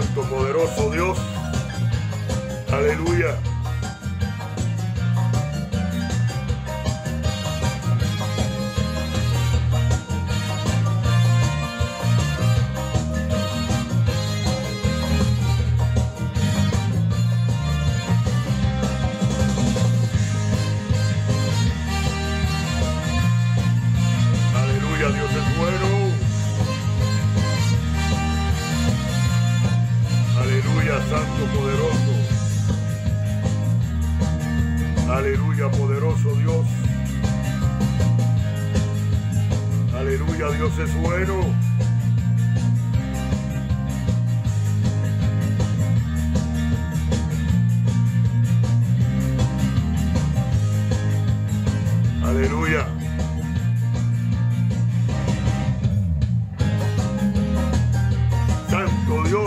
Santo, poderoso Dios. Aleluya. Dios es bueno. Aleluya, Santo, poderoso. Aleluya, poderoso Dios. Aleluya, Dios es bueno. Aleluya. Santo Dios.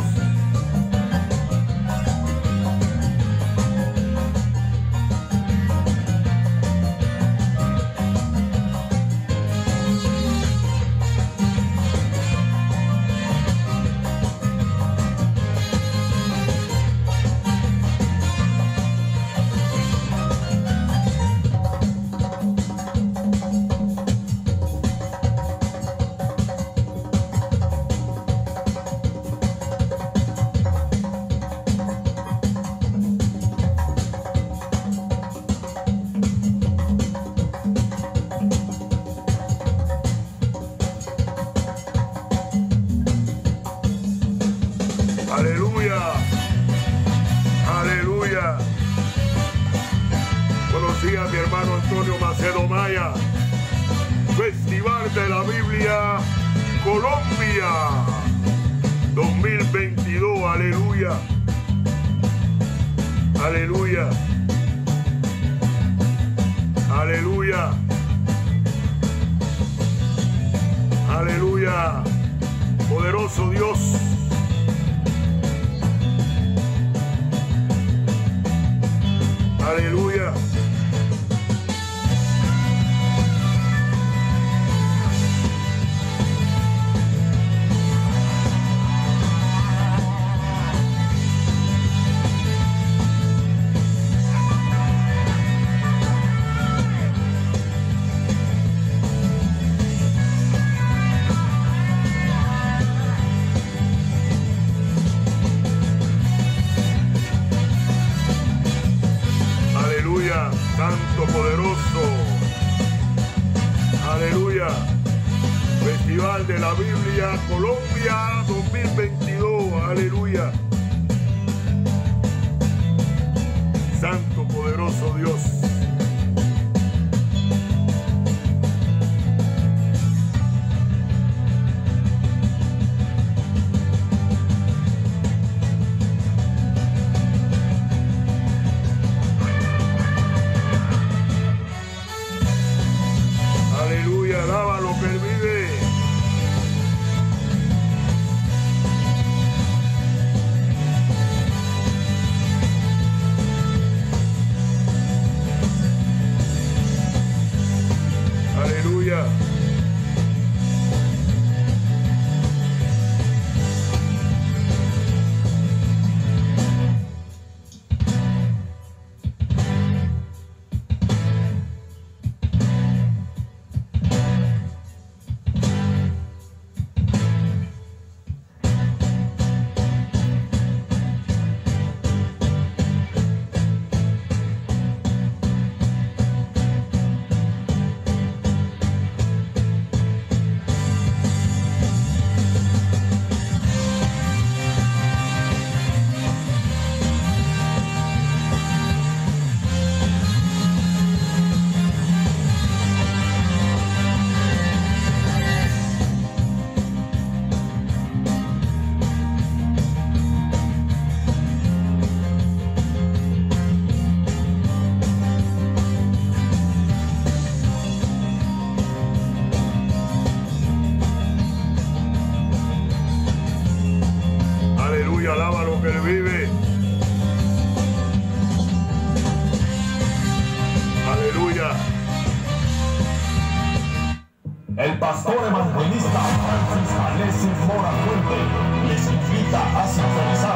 Aleluya, aleluya. Buenos días, mi hermano Antonio Macedo Maya. Festival de la Biblia Colombia 2022, aleluya, aleluya, aleluya, aleluya, poderoso Dios. Aleluya. Santo, poderoso. Aleluya. Festival de la Biblia Colombia 2022. Aleluya. Santo, poderoso Dios. Aleluya, alaba lo que Él vive. Aleluya. Alaba lo que Él vive. Aleluya. El pastor evangelista Francis Alessi Mora Fuente les invita a sintonizar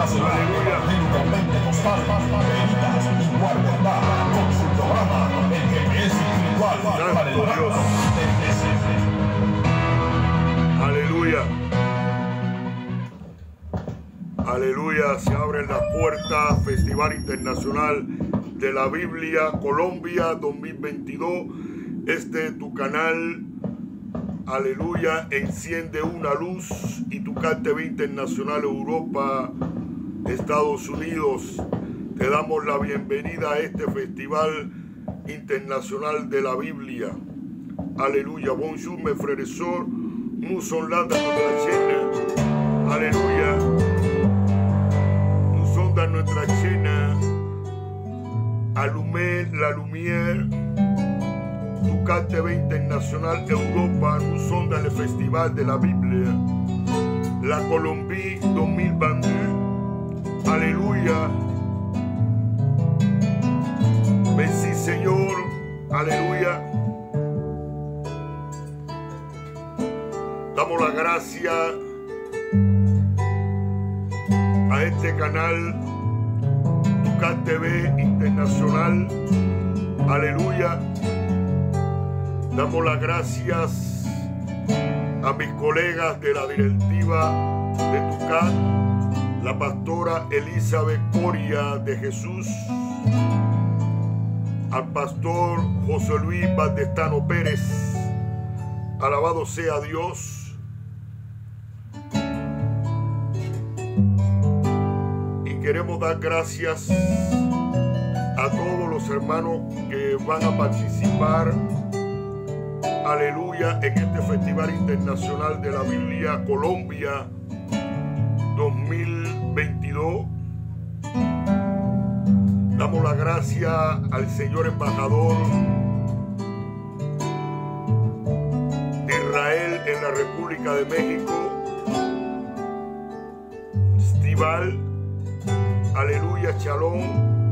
nacional evangélicamente postal Veritas y Guardiola con su programa El GPS Espiritual para el programa de iglesia. Aleluya. Aleluya, se abren las puertas, Festival Internacional de la Biblia Colombia 2022. Este es tu canal, aleluya, enciende una luz, y tu TV Internacional Europa, Estados Unidos. Te damos la bienvenida a este Festival Internacional de la Biblia. Aleluya, bonjour mes frères et sœurs, nous sommes là dans notre chaîne. Aleluya. Dans notre chaîne, allumer la lumière, Toucan TV International Europa. Nous sommes dans le Festival de la Bible, la Colombie 2022. Alléluia. Merci Señor. Aleluya. Damos la gracia a este canal Toucan TV Internacional. Aleluya. Damos las gracias a mis colegas de la directiva de Toucan, la pastora Elizabeth Coria de Jesús, al pastor José Luis Valdestano Pérez. Alabado sea Dios. Queremos dar gracias a todos los hermanos que van a participar, aleluya, en este Festival Internacional de la Biblia Colombia 2022. Damos la gracia al señor embajador de Israel en la República de México, Estival. Aleluya, Shalom.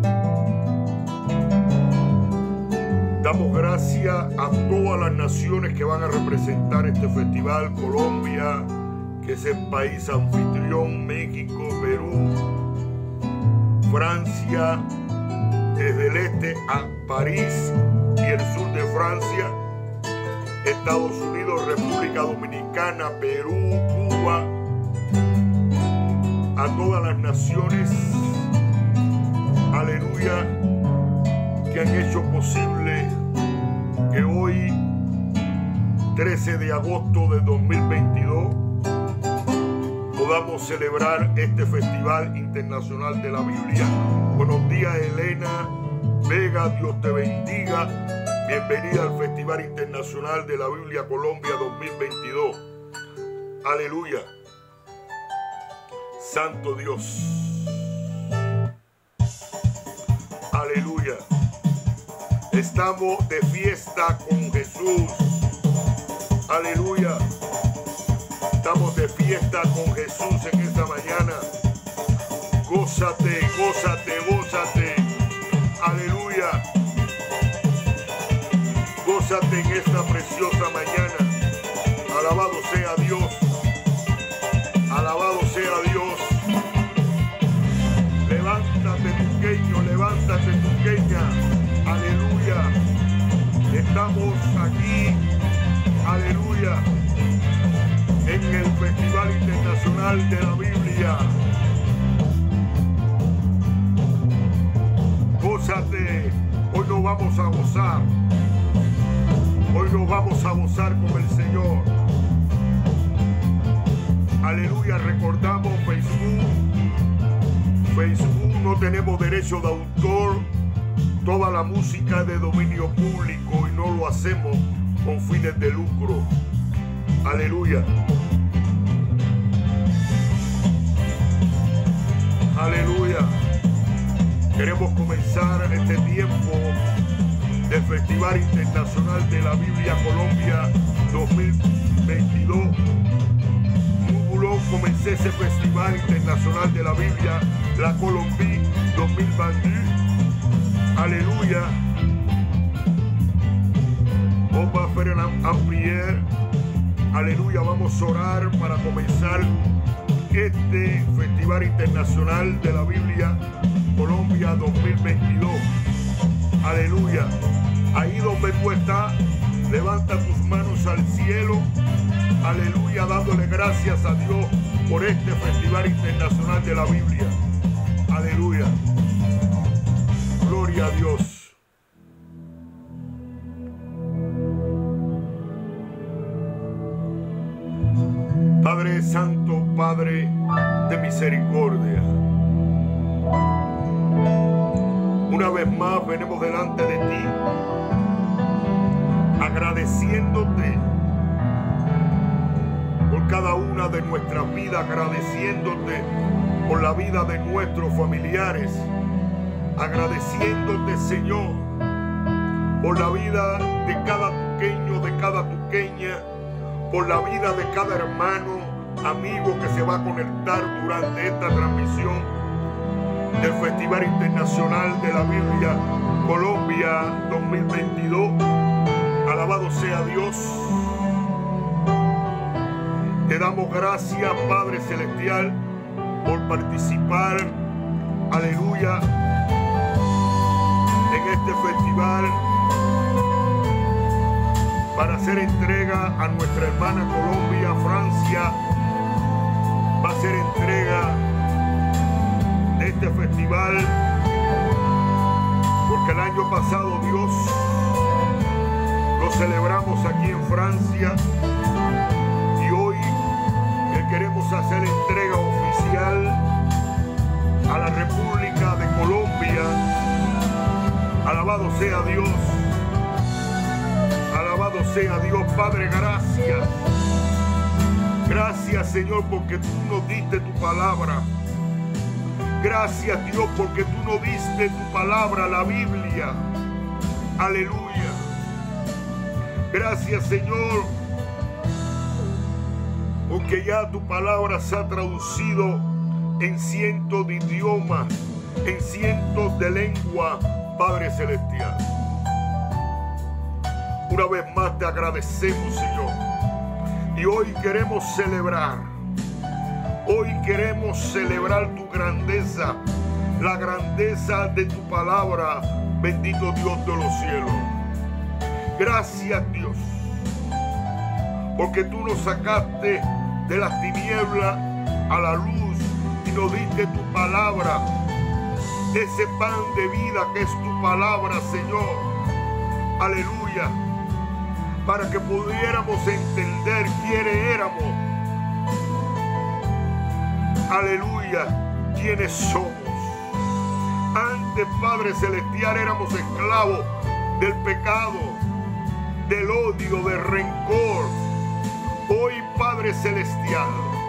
Damos gracias a todas las naciones que van a representar este festival. Colombia, que es el país anfitrión, México, Perú, Francia, desde el este a París y el sur de Francia, Estados Unidos, República Dominicana, Perú, Cuba, a todas las naciones, aleluya, que han hecho posible que hoy, 13 de agosto de 2022, podamos celebrar este Festival Internacional de la Biblia. Buenos días, Elena Vega, Dios te bendiga. Bienvenida al Festival Internacional de la Biblia Colombia 2022. Aleluya. Santo Dios. Aleluya. Estamos de fiesta con Jesús. Aleluya. Estamos de fiesta con Jesús en esta mañana. Gózate, gózate, gózate. Aleluya. Gózate en esta preciosa mañana. Alabado sea Dios. Alabado sea Dios. Levántate, tuqueño, levántate, tuqueña. Aleluya. Estamos aquí, aleluya, en el Festival Internacional de la Biblia. Gózate. Hoy nos vamos a gozar. Hoy nos vamos a gozar con el Señor. Aleluya, recordamos Facebook no tenemos derecho de autor, toda la música es de dominio público y no lo hacemos con fines de lucro. Aleluya. Aleluya. Queremos comenzar este tiempo del Festival Internacional de la Biblia Colombia 2022. Comencé ese Festival Internacional de la Biblia, la Colombie 2022. Aleluya. On va faire un prière. Aleluya. Vamos a orar para comenzar este Festival Internacional de la Biblia Colombia 2022. Aleluya. Ahí donde tú estás, levanta tus manos al cielo. Aleluya, dándole gracias a Dios por este Festival Internacional de la Biblia. Aleluya. Gloria a Dios. Padre Santo, Padre de misericordia, una vez más venimos delante de ti, agradeciéndote por cada una de nuestras vidas, agradeciéndote por la vida de nuestros familiares, agradeciéndote, Señor, por la vida de cada tuqueño, de cada tuqueña, por la vida de cada hermano, amigo que se va a conectar durante esta transmisión del Festival Internacional de la Biblia Colombia 2022. Alabado sea Dios. Te damos gracias, Padre Celestial, por participar, aleluya, en este festival, para hacer entrega a nuestra hermana Colombia. Francia va a hacer entrega de este festival, porque el año pasado, Dios, lo celebramos aquí en Francia, y hoy queremos hacer entrega oficial a la República de Colombia. Alabado sea Dios. Alabado sea Dios. Padre, gracias. Gracias, Señor, porque tú nos diste tu palabra. Gracias, Dios, porque tú nos diste tu palabra, la Biblia. Aleluya. Gracias, Señor, porque ya tu palabra se ha traducido en cientos de idiomas, en cientos de lenguas, Padre Celestial. Una vez más te agradecemos, Señor. Y hoy queremos celebrar. Hoy queremos celebrar tu grandeza, la grandeza de tu palabra, bendito Dios de los cielos. Gracias, Dios, porque tú nos sacaste de las tinieblas a la luz y nos diste tu palabra, ese pan de vida que es tu palabra, Señor. Aleluya. Para que pudiéramos entender quiénes éramos. Aleluya, quiénes somos. Antes, Padre Celestial, éramos esclavos del pecado, del odio, del rencor. Hoy, Padre Celestial,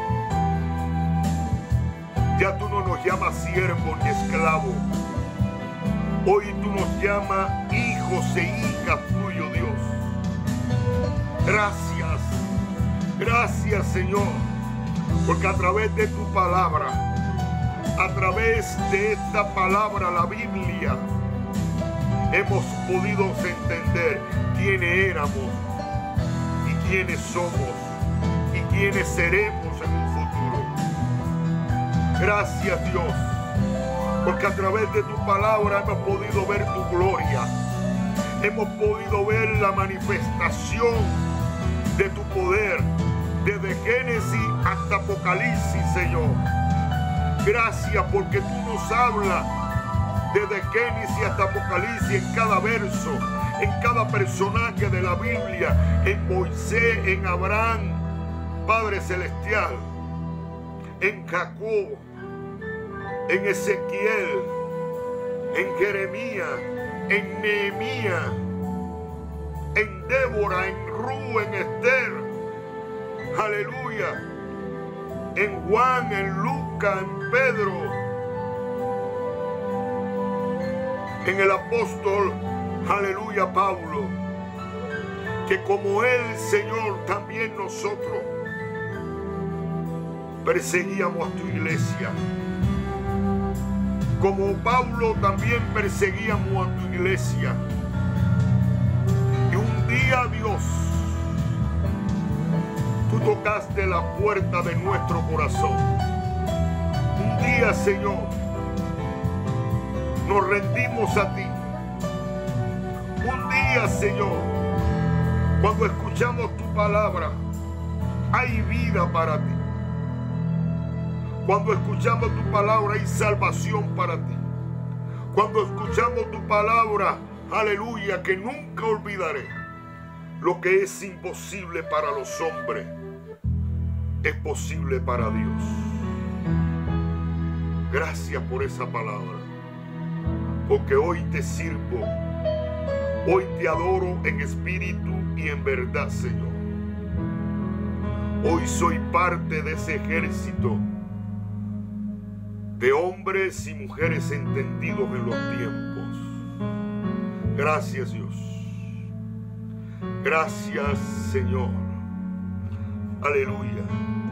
ya tú no nos llamas siervos ni esclavos. Hoy tú nos llamas hijos e hijas tuyos, Dios. Gracias, gracias, Señor, porque a través de tu palabra, a través de esta palabra, la Biblia, hemos podido entender quiénes éramos y quiénes somos y quiénes seremos en un futuro. Gracias, Dios, porque a través de tu palabra hemos podido ver tu gloria, hemos podido ver la manifestación de tu poder, desde Génesis hasta Apocalipsis, Señor. Gracias porque tú nos hablas desde Génesis hasta Apocalipsis, en cada verso, en cada personaje de la Biblia, en Moisés, en Abraham, Padre Celestial, en Jacob, en Ezequiel, en Jeremías, en Nehemías, en Débora, en Ru, en Esther, aleluya, en Juan, en Lucas, en Pedro, en el apóstol, aleluya, Pablo, que como él, Señor, también nosotros perseguíamos a tu iglesia. Como Pablo también perseguíamos a tu iglesia. Y un día, Dios, tú tocaste la puerta de nuestro corazón. día, Señor, nos rendimos a ti. Un día, Señor, cuando escuchamos tu palabra, hay vida para ti. Cuando escuchamos tu palabra, hay salvación para ti. Cuando escuchamos tu palabra, aleluya, que nunca olvidaré. Lo que es imposible para los hombres es posible para Dios. Gracias por esa palabra, porque hoy te sirvo, hoy te adoro en espíritu y en verdad, Señor. Hoy soy parte de ese ejército de hombres y mujeres entendidos en los tiempos. Gracias, Dios. Gracias, Señor. Aleluya.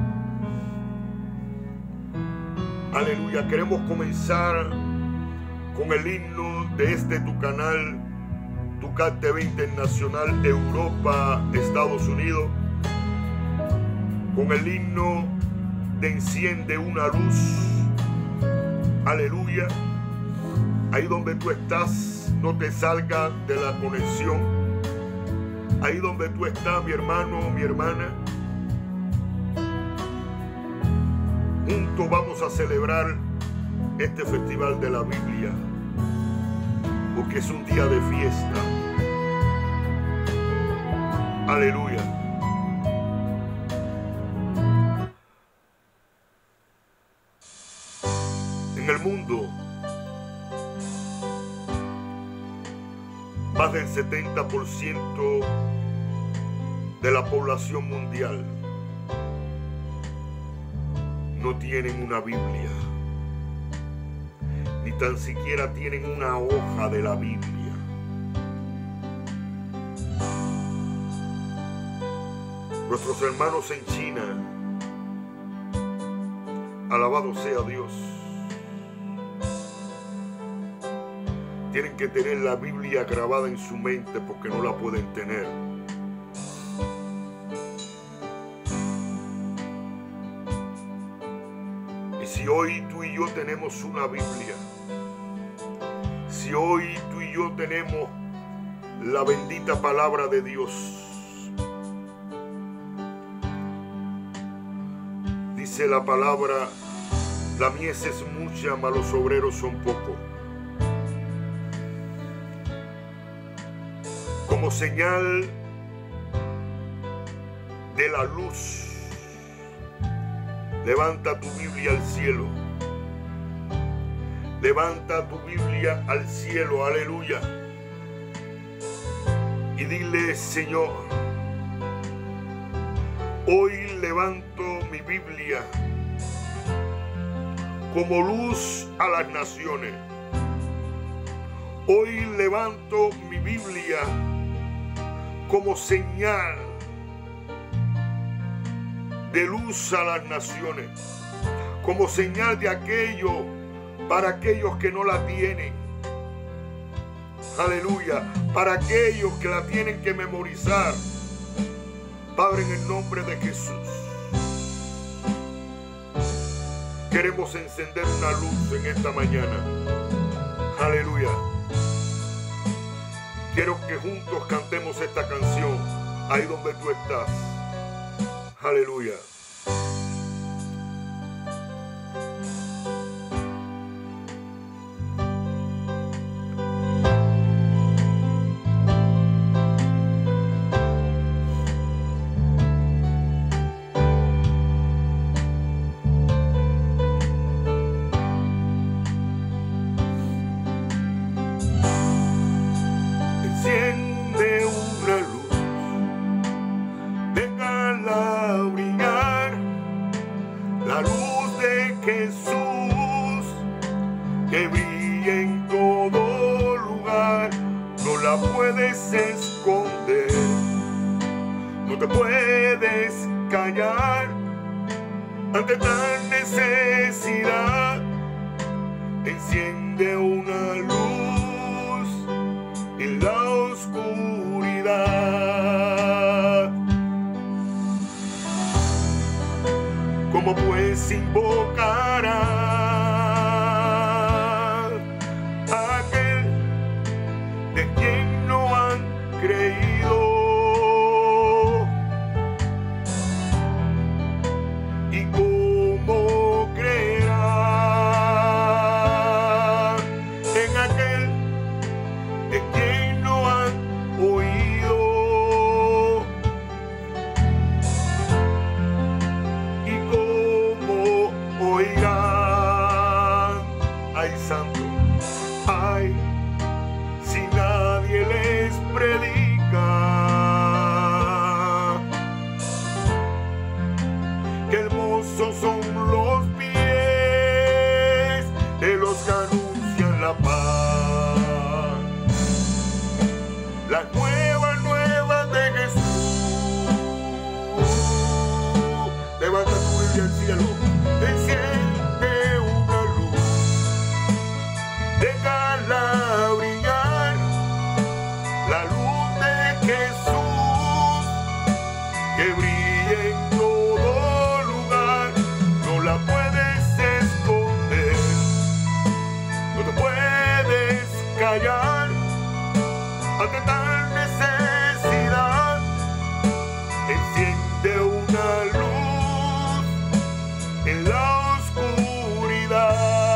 Aleluya. Queremos comenzar con el himno de tu canal, Tucat TV Internacional, Europa, Estados Unidos, con el himno de Enciende una luz. Aleluya. Ahí donde tú estás, no te salgas de la conexión. Ahí donde tú estás, mi hermano, mi hermana, juntos vamos a celebrar este festival de la Biblia, porque es un día de fiesta. Aleluya. En el mundo, más del 70% de la población mundial no tienen una Biblia, ni tan siquiera tienen una hoja de la Biblia. Nuestros hermanos en China, alabado sea Dios, tienen que tener la Biblia grabada en su mente porque no la pueden tener. Y si hoy tú y yo tenemos una Biblia, si hoy tú y yo tenemos la bendita palabra de Dios, dice la palabra, la mies es mucha, mas los obreros son pocos. Como señal de la luz, levanta tu Biblia al cielo. Levanta tu Biblia al cielo, aleluya. Y dile, Señor, hoy levanto mi Biblia como luz a las naciones. Hoy levanto mi Biblia como señal de luz a las naciones, como señal de aquello para aquellos que no la tienen. Aleluya, para aquellos que la tienen que memorizar. Padre, en el nombre de Jesús, queremos encender una luz en esta mañana. Aleluya. Quiero que juntos cantemos esta canción ahí donde tú estás. Aleluya. Enciende una luz, déjala brillar, la luz de Jesús que brilla en todo lugar, no la puedes esconder, no te puedes callar ante tal necesidad. Enciende una luz en la oscuridad. ¿Cómo pues invocarás Esos son los pies de los que anuncian la paz. Las nuevas de Jesús. Levanta tu Biblia al cielo. Enciende una luz. Déjala brillar. La luz de Jesús que brilla en todo lugar. No la puedes esconder. No te puedes callar ante tal necesidad. Enciende una luz en la oscuridad.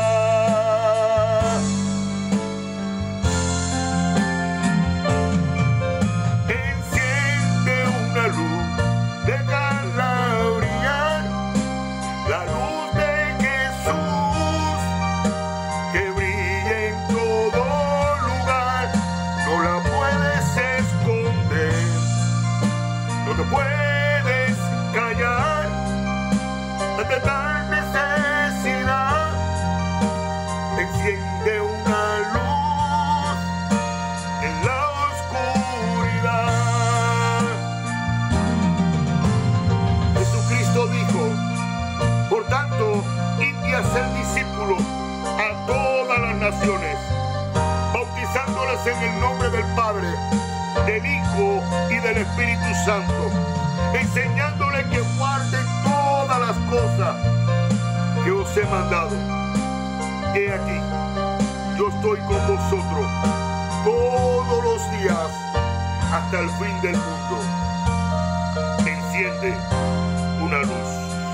Enciende una luz, déjala brillar. La luz de Jesús que brilla en todo lugar. No la puedes esconder. No te puedes callar ante tal necesidad. Enciende una luz en la oscuridad. Jesucristo dijo: por tanto, id y haced discípulos a todas las naciones, bautizándoles en el nombre del Padre, del Hijo y del Espíritu Santo, enseñándoles que guarden todas las cosas que os he mandado. He aquí, yo estoy con vosotros todos los días hasta el fin del mundo. Enciende una luz.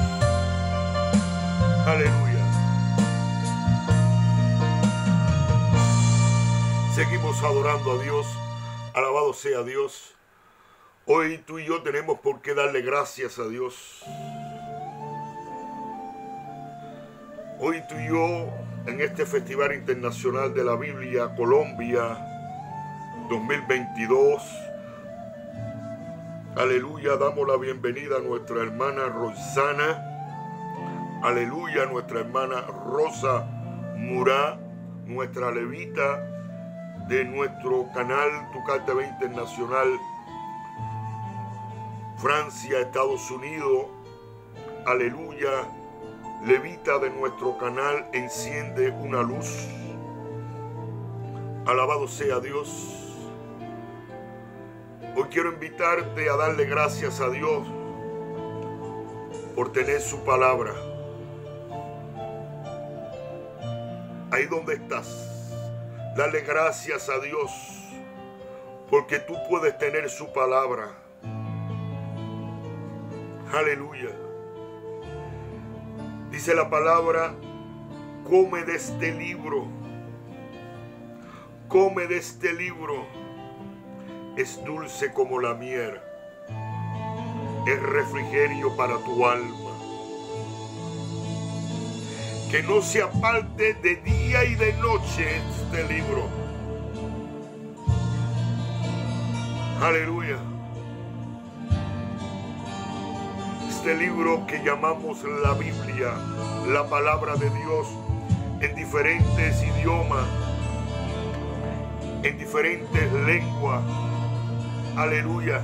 Aleluya. Seguimos adorando a Dios. Alabado sea Dios. Hoy tú y yo tenemos por qué darle gracias a Dios. Hoy tú y yo, en este Festival Internacional de la Biblia Colombia 2022, aleluya, damos la bienvenida a nuestra hermana Rosana, aleluya, nuestra hermana Rosa Murá, nuestra levita de nuestro canal Tucal TV Internacional, Francia, Estados Unidos, aleluya, levita de nuestro canal Enciende una Luz. Alabado sea Dios. Hoy quiero invitarte a darle gracias a Dios por tener su palabra. Ahí donde estás, dale gracias a Dios porque tú puedes tener su palabra. Aleluya. Dice la palabra: come de este libro. Come de este libro. Es dulce como la miel. Es refrigerio para tu alma. Que no se aparte de día y de noche este libro. Aleluya. Este libro que llamamos la Biblia, la palabra de Dios, en diferentes idiomas, en diferentes lenguas. Aleluya.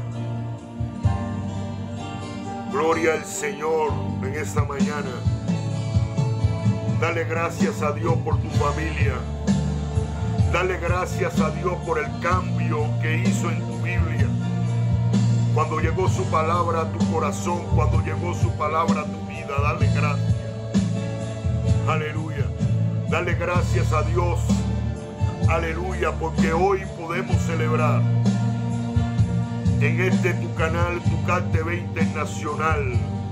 Gloria al Señor en esta mañana. Dale gracias a Dios por tu familia. Dale gracias a Dios por el cambio que hizo en tu Biblia. Cuando llegó su palabra a tu corazón, cuando llegó su palabra a tu vida, dale gracias. Aleluya. Dale gracias a Dios. Aleluya, porque hoy podemos celebrar en este tu canal, Tucal TV Internacional,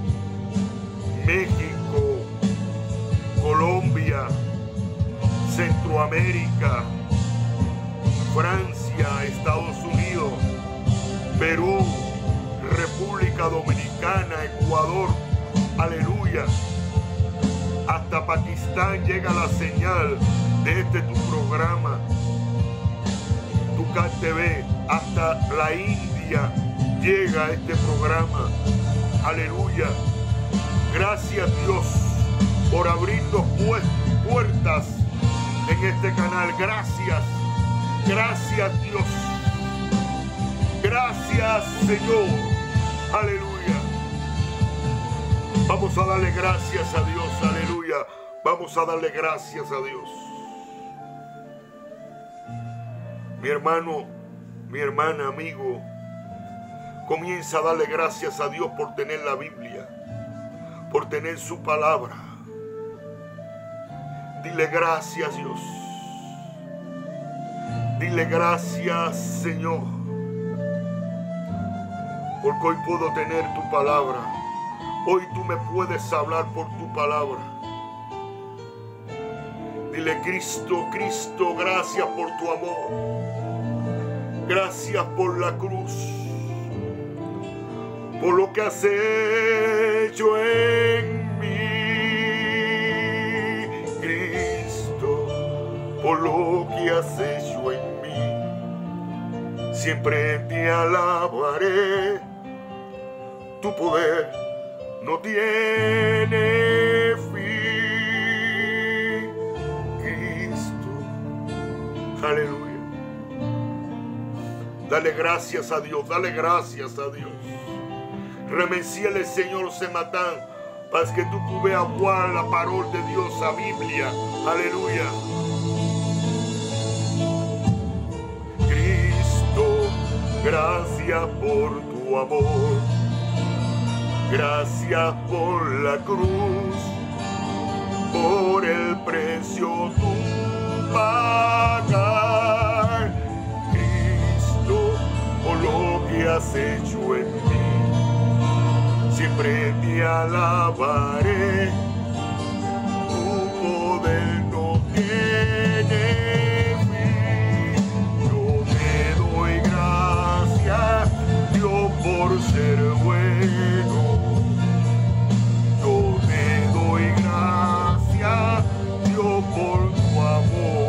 México, Colombia, Centroamérica, Francia, Estados Unidos, Perú, República Dominicana, Ecuador, aleluya. Hasta Pakistán llega la señal de este tu programa, Tucal TV. Hasta la India llega este programa, aleluya. Gracias, Dios, por abrirnos puertas en este canal. Gracias. Gracias, Dios. Gracias, Señor. Aleluya. Vamos a darle gracias a Dios. Aleluya. Vamos a darle gracias a Dios. Mi hermano, mi hermana, amigo, comienza a darle gracias a Dios por tener la Biblia, por tener su palabra. Dile gracias, Dios. Dile gracias, Señor, porque hoy puedo tener tu palabra. Hoy tú me puedes hablar por tu palabra. Dile, Cristo, Cristo, gracias por tu amor. Gracias por la cruz, por lo que has hecho en mí, Cristo, por lo que has hecho en mí. Siempre te alabaré, tu poder no tiene fin, Cristo. Aleluya. Dale gracias a Dios, dale gracias a Dios. Remerciale, Señor, ce matin, parce que tu pouvais avoir la parole de Dios, la Biblia. Aleluya. Cristo, gracias por tu amor. Gracias por la cruz, por el precio tu pagar. Cristo, por lo que has hecho en mí, siempre te alabaré. Tu poder no tiene fin. Yo te doy gracias, Dios, por ser bueno. Yo te doy gracias, Dios, por tu amor.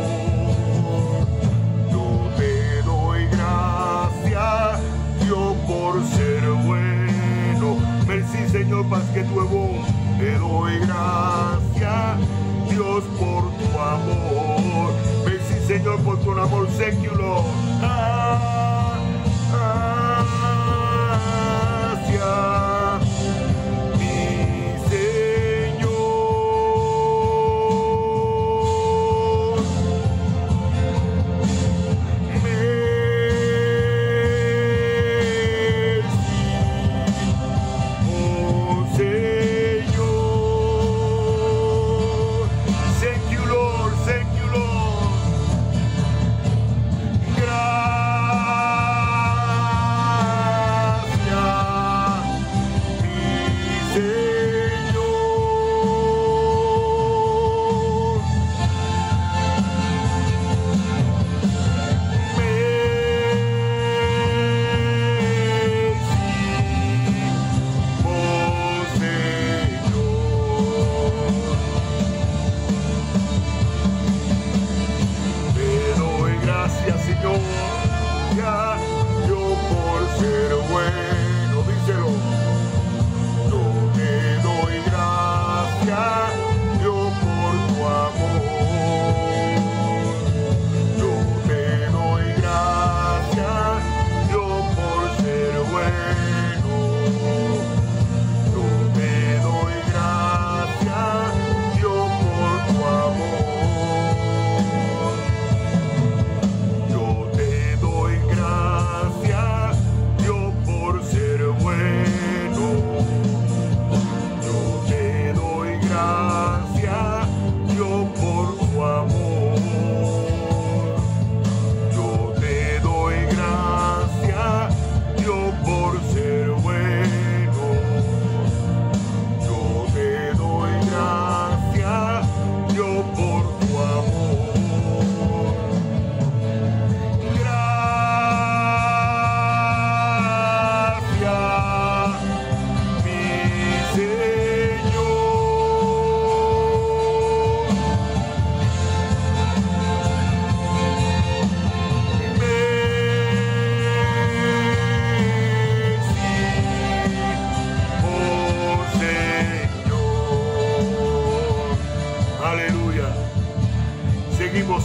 Yo te doy gracias, Dios, por ser bueno. Merci, Señor, parce que tu es bon. Te doy gracias, Dios, por tu amor. Merci, Señor, por tu amor. Thank you, Lord. Gracias, mi Señor. Merci, oh Señor. Thank you, Lord. Thank you, Lord. Gracias.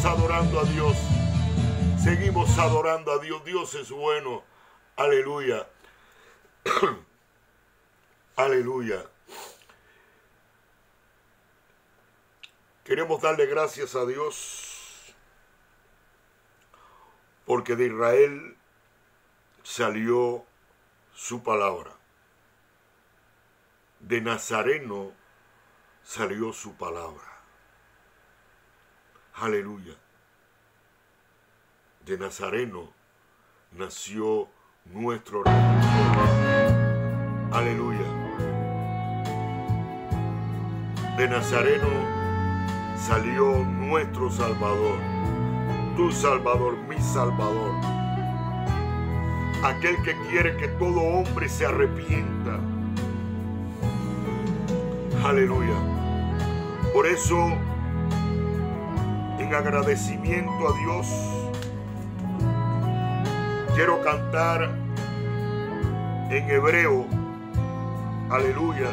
adorando a Dios. Seguimos adorando a Dios. Dios es bueno. Aleluya. Aleluya. Queremos darle gracias a Dios porque de Israel salió su palabra. De Nazareno salió su palabra. Aleluya. De Nazareno nació nuestro Redentor. Aleluya. De Nazareno salió nuestro Salvador. Tu Salvador, mi Salvador. Aquel que quiere que todo hombre se arrepienta. Aleluya. Por eso, en agradecimiento a Dios, quiero cantar en hebreo. Aleluya.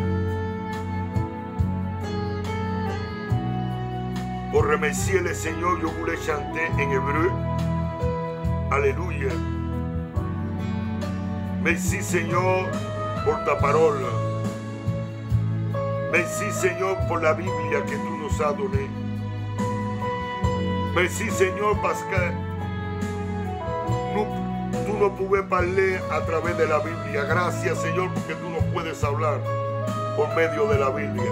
Pour remercier le Seigneur, je voulais chanter en hébreu. Alléluia. Merci Seigneur por ta parole. Merci Seigneur pour la Biblia que tu nous as donnée. Merci Seigneur parce que tú no puedes parler a través de la Biblia. Gracias Señor porque tú no puedes hablar por medio de la Biblia.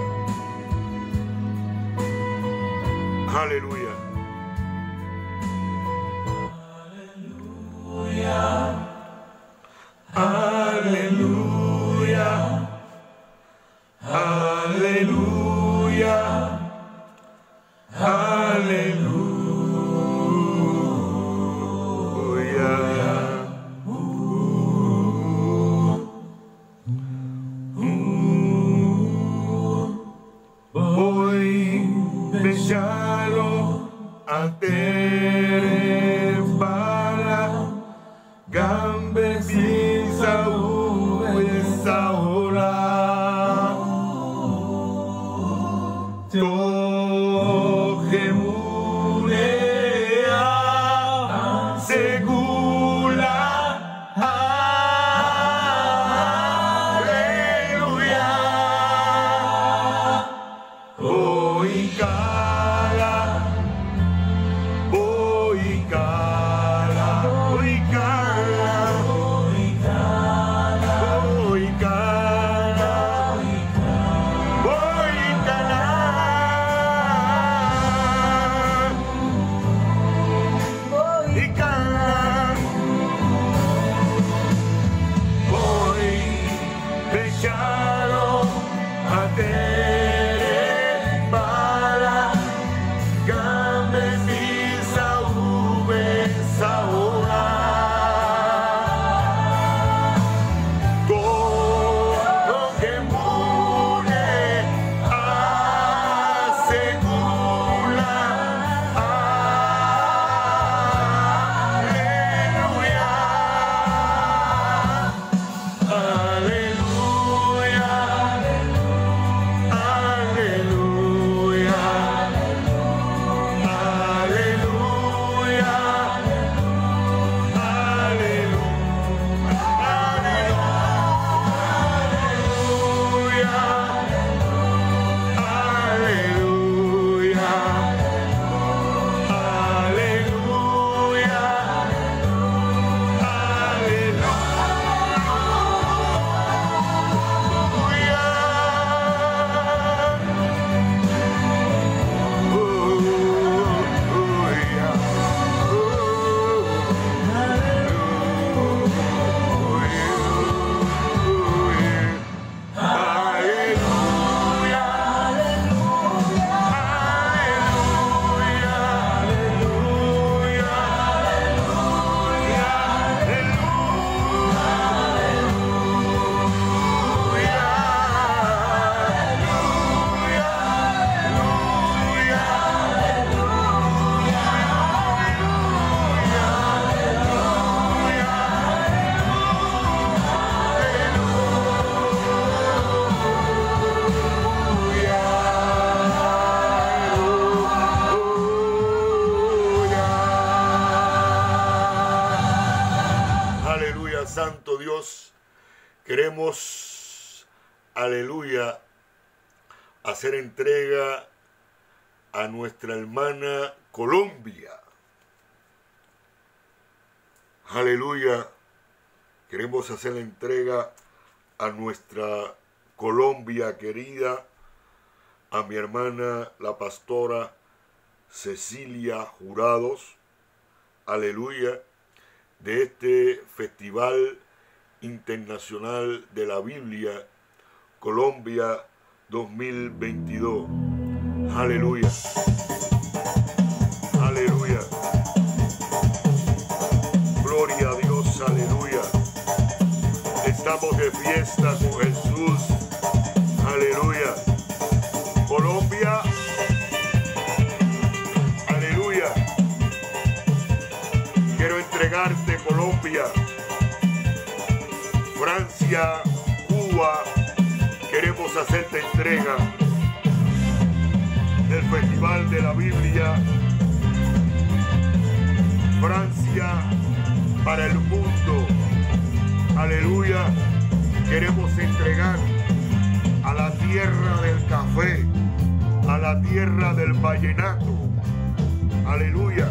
Aleluya. Aleluya. Aleluya. Tere bala gambe bisa uwe saola toke mulea segula aleluya aleluya. Dios, queremos, aleluya, hacer entrega a nuestra hermana Colombia. Aleluya, queremos hacer la entrega a nuestra Colombia querida, a mi hermana la pastora Cecilia Jurados, aleluya, de este Festival Internacional de la Biblia Colombia 2022. Aleluya. Aleluya. Gloria a Dios, aleluya. Estamos de fiesta con Jesús. Aleluya. Colombia. Aleluya. Quiero entregarte, Colombia. Francia, Cuba, queremos hacerte entrega del Festival de la Biblia. Francia para el mundo. Aleluya. Queremos entregar a la tierra del café, a la tierra del vallenato. Aleluya.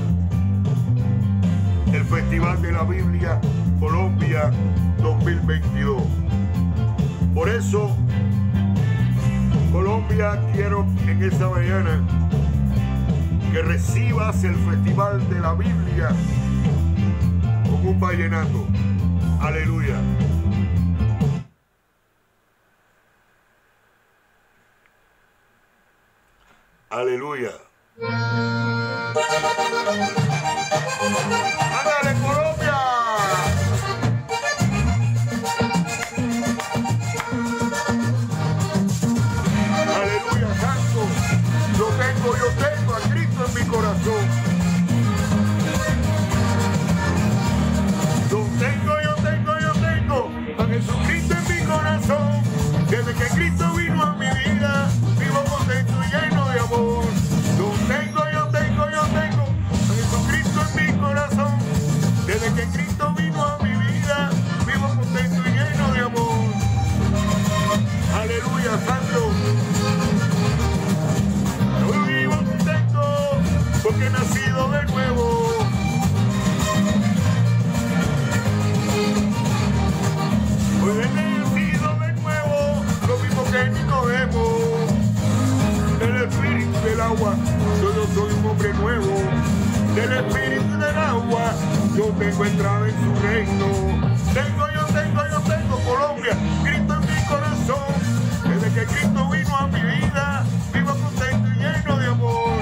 El Festival de la Biblia Colombia 2022. Por eso, Colombia, quiero en esta mañana que recibas el Festival de la Biblia con un vallenato. Aleluya. Aleluya. ¡Ándale, Colombia! Aleluya, santo. Yo tengo a Cristo en mi corazón. Yo tengo a Jesucristo en mi corazón. Desde que Cristo vino a mi vida, vivo contento y lleno de amor. Yo tengo a Jesucristo en mi corazón. Desde que Cristo vino a mi vida, vivo contento y lleno de amor. Aleluya, santo. Yo vivo contento porque he nacido de nuevo. Hoy he nacido de nuevo, lo mismo que Nicodemo. El espíritu del agua, yo soy un hombre nuevo. Del espíritu del agua, yo tengo entrada en su reino. Yo tengo Colombia, Cristo en mi corazón. Desde que Cristo vino a mi vida, vivo contento y lleno de amor.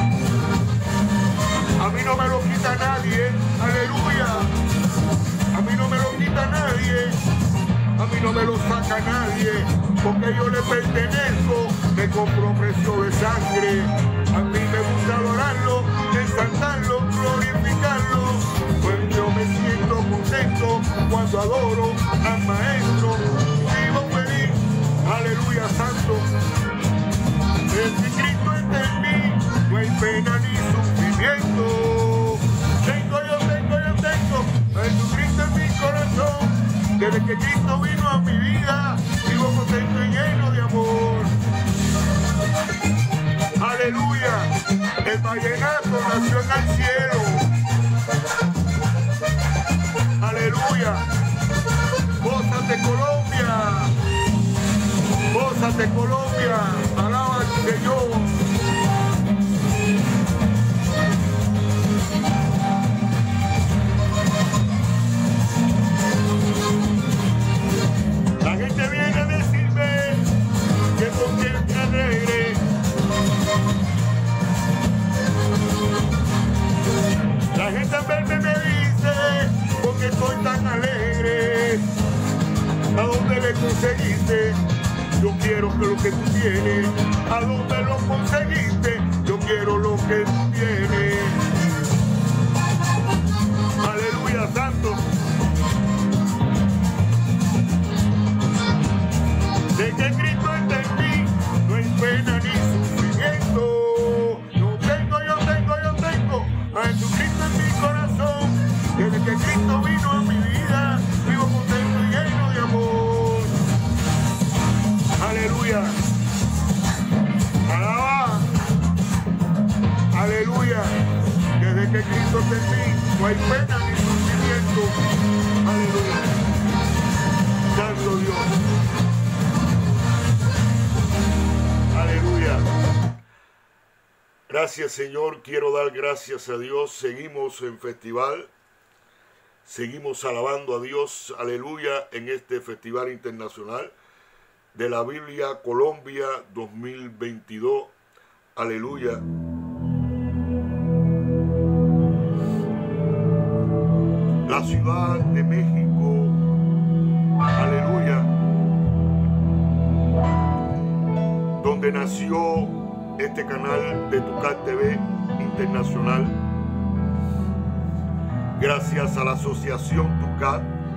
A mí no me lo quita nadie, aleluya. A mí no me lo quita nadie, a mí no me lo saca nadie, porque yo le pertenezco, me compro a precio de sangre. A mí me gusta adorarlo, exaltarlo, glorificarlo, pues yo me siento contento cuando adoro al Maestro. Vivo feliz, aleluya, santo. Si Cristo está en mí, no hay pena ni sufrimiento. Yo tengo a Jesucristo en mi corazón. Desde que Cristo vino a mi vida, vivo contento y lleno de amor. Aleluya, el vallenato nació en el cielo. Aleluya, gózate Colombia, gózate Colombia, alaba al Señor. La gente viene a decirme que con quien te alegre. La gente al verme me dice, porque estoy tan alegre. ¿A dónde le conseguiste? Yo quiero que lo que tú tienes. ¿A dónde lo conseguiste? Yo quiero lo que tú tienes. Aleluya, santo. De que Cristo está en mí, no hay pena ni sufrimiento. Yo tengo a Jesucristo en mi corazón. Desde que Cristo vino a mi vida, vivo contento y lleno de amor. Aleluya. Alaba. Aleluya. Desde que Cristo está en mí, no hay pena ni sufrimiento. Aleluya. Santo Dios. Aleluya. Gracias, Señor. Quiero dar gracias a Dios. Seguimos en festival. Seguimos alabando a Dios. Aleluya. En este Festival Internacional de la Biblia Colombia 2022. Aleluya. La Ciudad de México. Aleluya. Donde nació este canal de Tucat TV Internacional. Gracias a la Asociación Tucat.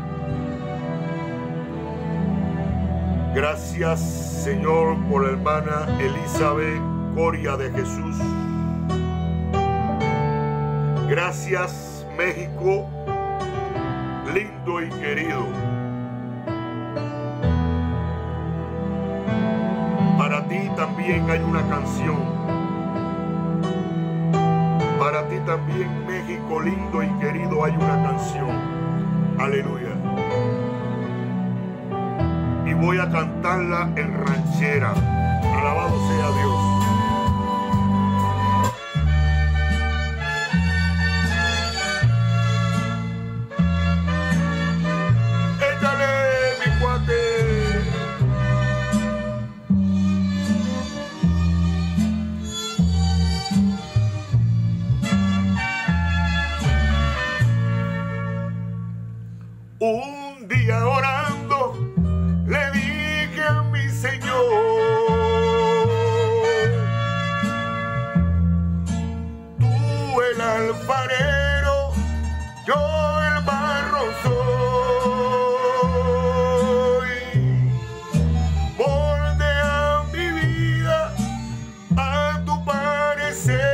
Gracias, Señor, por la hermana Elizabeth Coria de Jesús. Gracias, México, lindo y querido. Para ti también hay una canción. Para ti también, México, lindo y querido, hay una canción. Aleluya. Y voy a cantarla en ranchera. Alabado sea Dios. Un día orando le dije a mi Señor, tú el alfarero, yo el barro soy, moldea mi vida a tu parecer.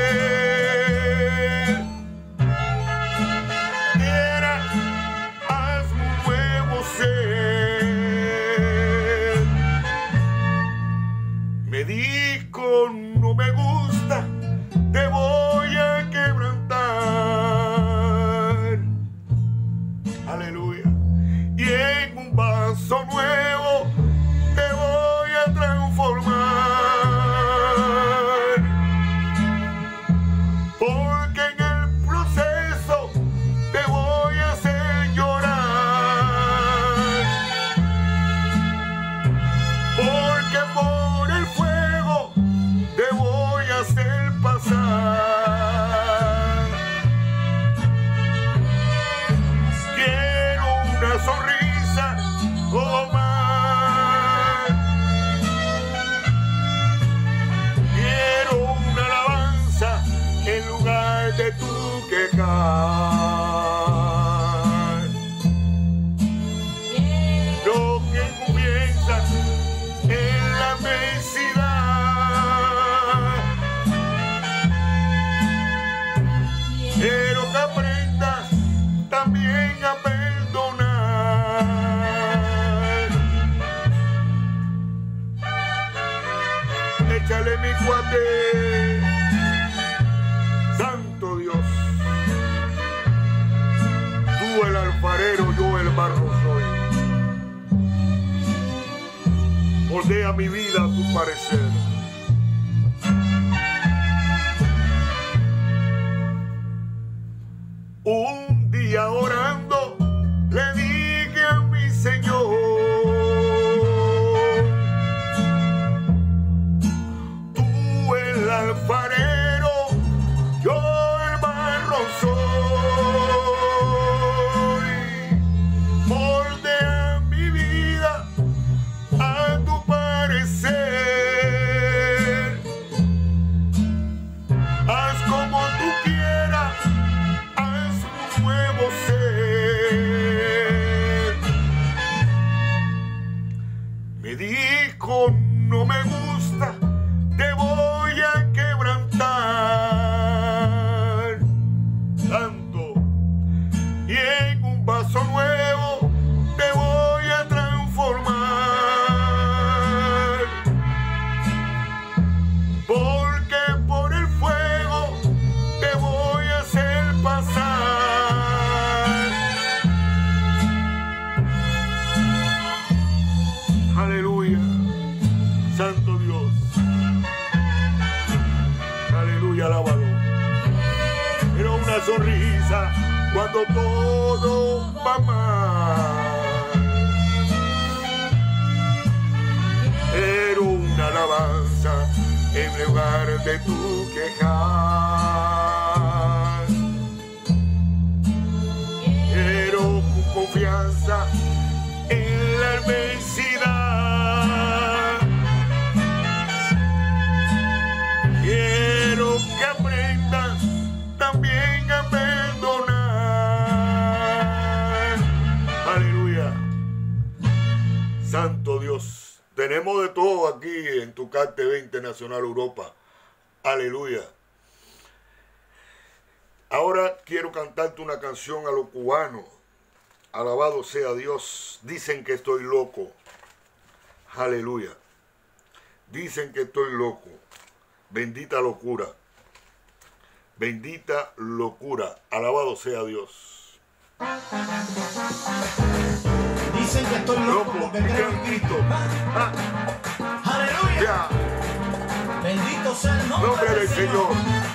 Me dijo, no me gusta, te voy a quebrantar. Aleluya. Y en un vaso nuevo te voy a transformar. Porque en el proceso te voy a hacer llorar. Porque por el fuego te voy a hacer pasar. Quiero una sonrisa o más. Quiero una alabanza en lugar de tu quejar. Lo que comienza en la adversidad, quiero que aprendas también a perdonar. Échale, mi cuate. Santo Dios, tú el alfarero, yo el barro soy. Moldea mi vida a tu parecer. Un día orando le dije a mi Señor, tú el alfarero, yo el barro soy, moldea mi vida a tu parecer. Haz como tú quieras, haz un nuevo ser. Me dijo, no me gusta, te voy a quebrantar. Santo Dios. Aleluya, alábalo. Pero una sonrisa cuando todo va mal. Pero una alabanza en lugar de tu quejar. Pero con confianza en la adversidad. Quiero que aprendas también a perdonar. Aleluya. Santo Dios. Tenemos de todo aquí en Tucán TV Internacional Europa. Aleluya. Ahora quiero cantarte una canción a los cubanos. Alabado sea Dios. Dicen que estoy loco. Aleluya. Dicen que estoy loco. Bendita locura. Bendita locura. Alabado sea Dios. Dicen que estoy loco porque creo en Cristo. Aleluya. Ya. Bendito sea el Nombre del Señor.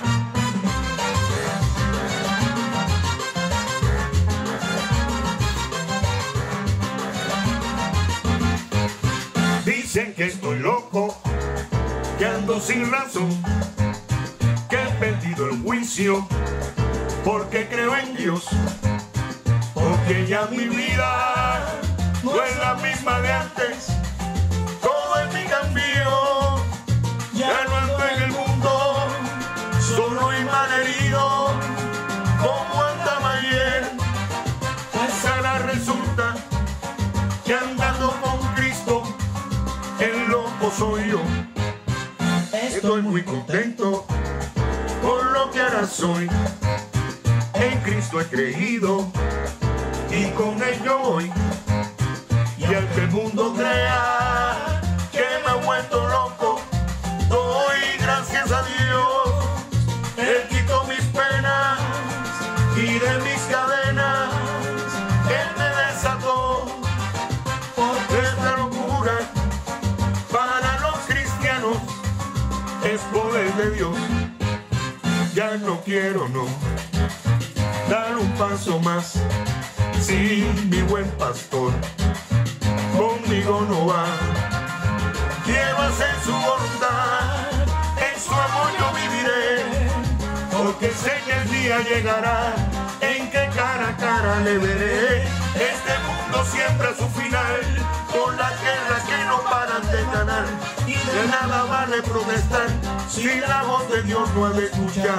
Dicen que estoy loco, que ando sin razón, que he perdido el juicio, porque creo en Dios, porque ya mi vida no es la misma de antes, todo en mí cambió, ya no ando en el mundo, solo y malherido, como andaba ayer, pues ahora resulta que andando con Cristo, el loco soy yo. Estoy muy contento con lo que ahora soy, en Cristo he creído y con ello voy. Y aunque el mundo crea que me he vuelto loco, doy gracias a Dios. Él quitó mis penas y de mis cadenas Él me desató. Porque esta locura para los cristianos es poder de Dios. Ya no quiero, no, dar un paso más sin mi buen pastor. Conmigo no va. Quiero hacer su voluntad, en su amor yo viviré, porque sé que el día llegará en que cara a cara le veré. Este mundo siempre a su final, con las guerras que no paran de ganar, y de nada vale protestar si la voz de Dios no ha de escuchar.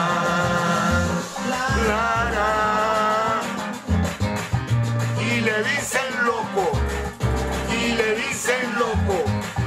Clara. Y le dicen loco, y le dicen loco.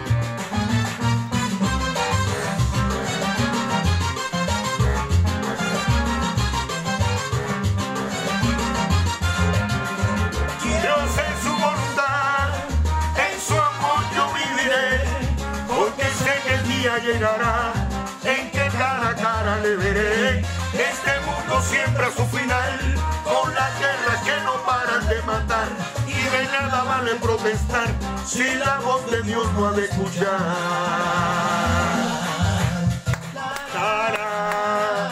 Quiero hacer su voluntad, en su amor yo viviré, porque sé que el día llegará en que cara a cara le veré. Este mundo siempre a su final, con las guerras que no paran de matar, y de nada vale protestar si la voz de Dios no ha de escuchar. Cara.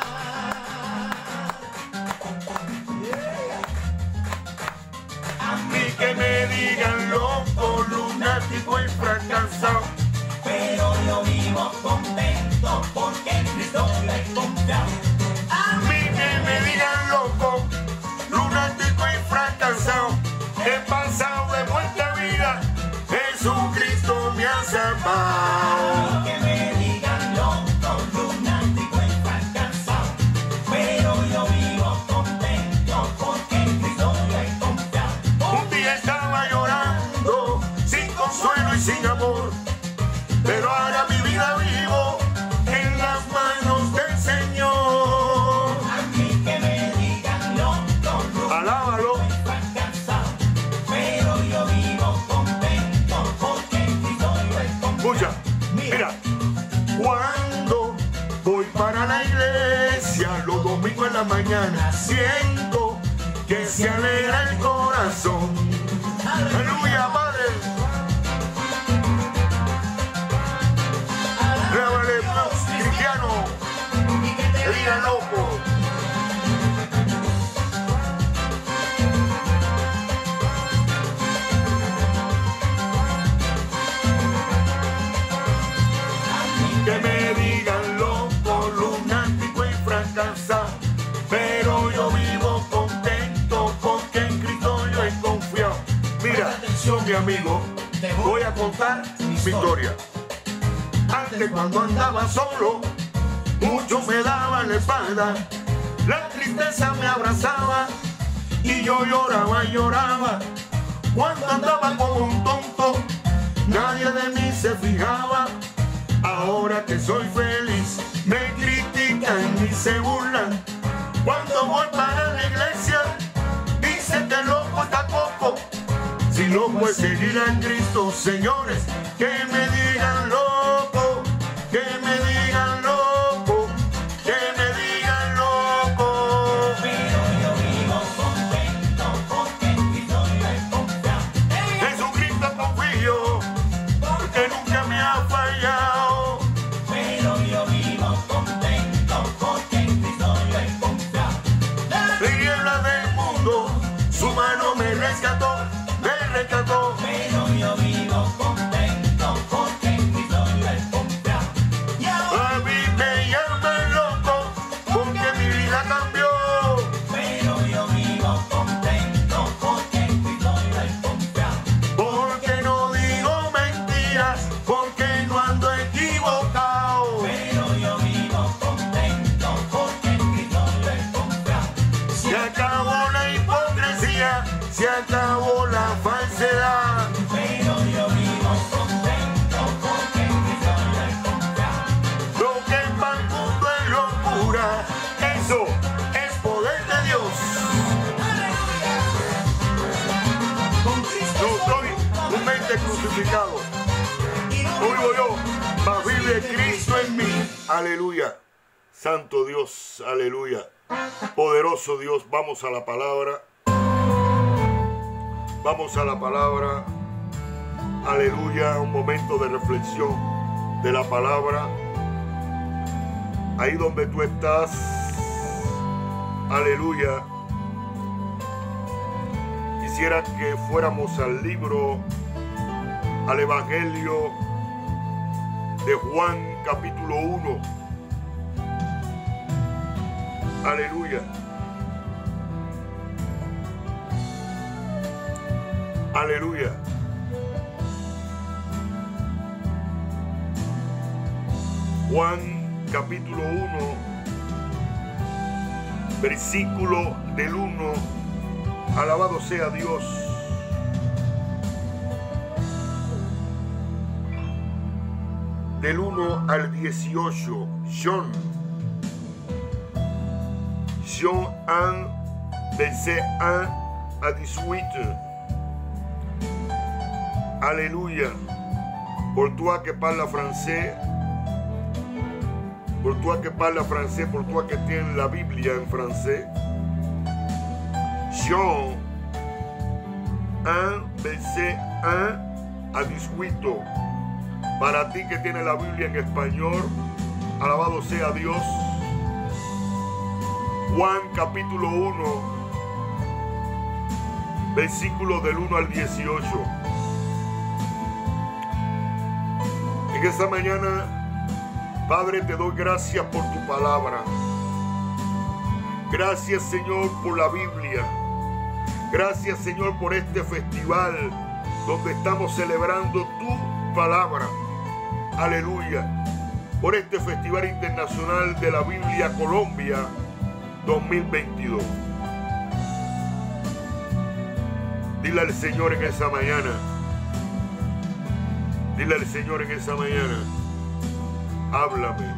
A mí que me digan loco, lunático y fracasado, Pero yo vivo contento porque en Cristo yo he confiado. a mí que me digan loco, lunático y fracasado, he pasado de vuelta vida, Jesucristo me ha salvado. Que me digan loco, lunático y fracasado, pero yo vivo contento porque en Cristo yo he confiado. Un día estaba llorando, sin consuelo y sin amor, pero ahora mi vida vivo en las manos del Señor. A mí que me digan loco, Alábalo. lunático y fracasado, pero yo vivo contento porque en Cristo yo he confiado. Escucha, mira, cuando voy para la iglesia los domingos en la mañana, siento que se alegra el corazón. Aleluya, Padre. digan loco. Que me digan loco, lunático y fracasado, pero yo vivo contento porque en Cristo yo he confiado. Mira, yo mi amigo, te voy a contar mi historia. Antes cuando andaba solo, muchos me daban la espalda, la tristeza me abrazaba y yo lloraba y lloraba. Cuando andaba como un tonto, nadie de mí se fijaba. Ahora que soy feliz, me critican y se burlan. Cuando voy para la iglesia, dicen que loco está coco. Si loco es seguir a Cristo, señores, que me digan loco, que me digan loco, que me digan loco. Pero yo vivo contento porque en Cristo yo he confiado. Jesucristo confío, porque nunca me ha fallado. Pero yo vivo contento porque en Cristo yo he confiado. Tinieblas del mundo, su mano me rescató, me rescató. Pero yo vivo contento porque en Cristo yo he confiado. Y ahora, A mí me llaman loco, porque mi vida cambió. pero yo vivo contento porque en Cristo yo he confiado. Porque no digo mentiras, porque no ando equivocado. Pero yo vivo contento porque en Cristo yo he confiado. Se acabó la hipocresía, se acabó la falsedad. Pero yo vivo contento porque en Cristo yo he confiado. Lo que para el mundo es locura, eso es poder de Dios. Con Cristo No soy un mente crucificado, no vivo yo, mas vive Cristo en mí. Aleluya. Santo Dios, aleluya. Poderoso Dios, vamos a la palabra. Vamos a la palabra. Aleluya, un momento de reflexión de la palabra. Ahí donde tú estás. Aleluya. Quisiera que fuéramos al libro, al Evangelio de Juan, capítulo 1. Aleluya. Aleluya. Juan, capítulo 1, versículo del 1. Alabado sea Dios. Del 1 al 18. Jean 1, verset 1 à 18. Alléluia. Pour toi qui parles français, pour toi qui parles français, pour toi qui tienes la Biblia en français. Jean 1, verset 1 a 18. Para ti que tienes la Biblia en español, alabado sea Dios. Juan capítulo 1, versículo del 1 al 18. En esta mañana, Padre, te doy gracias por tu palabra. Gracias, Señor, por la Biblia. Gracias, Señor, por este festival donde estamos celebrando tu palabra. Aleluya. Por este Festival Internacional de la Biblia Colombia 2022. Dile al Señor en esa mañana. Dile al Señor en esa mañana. Háblame.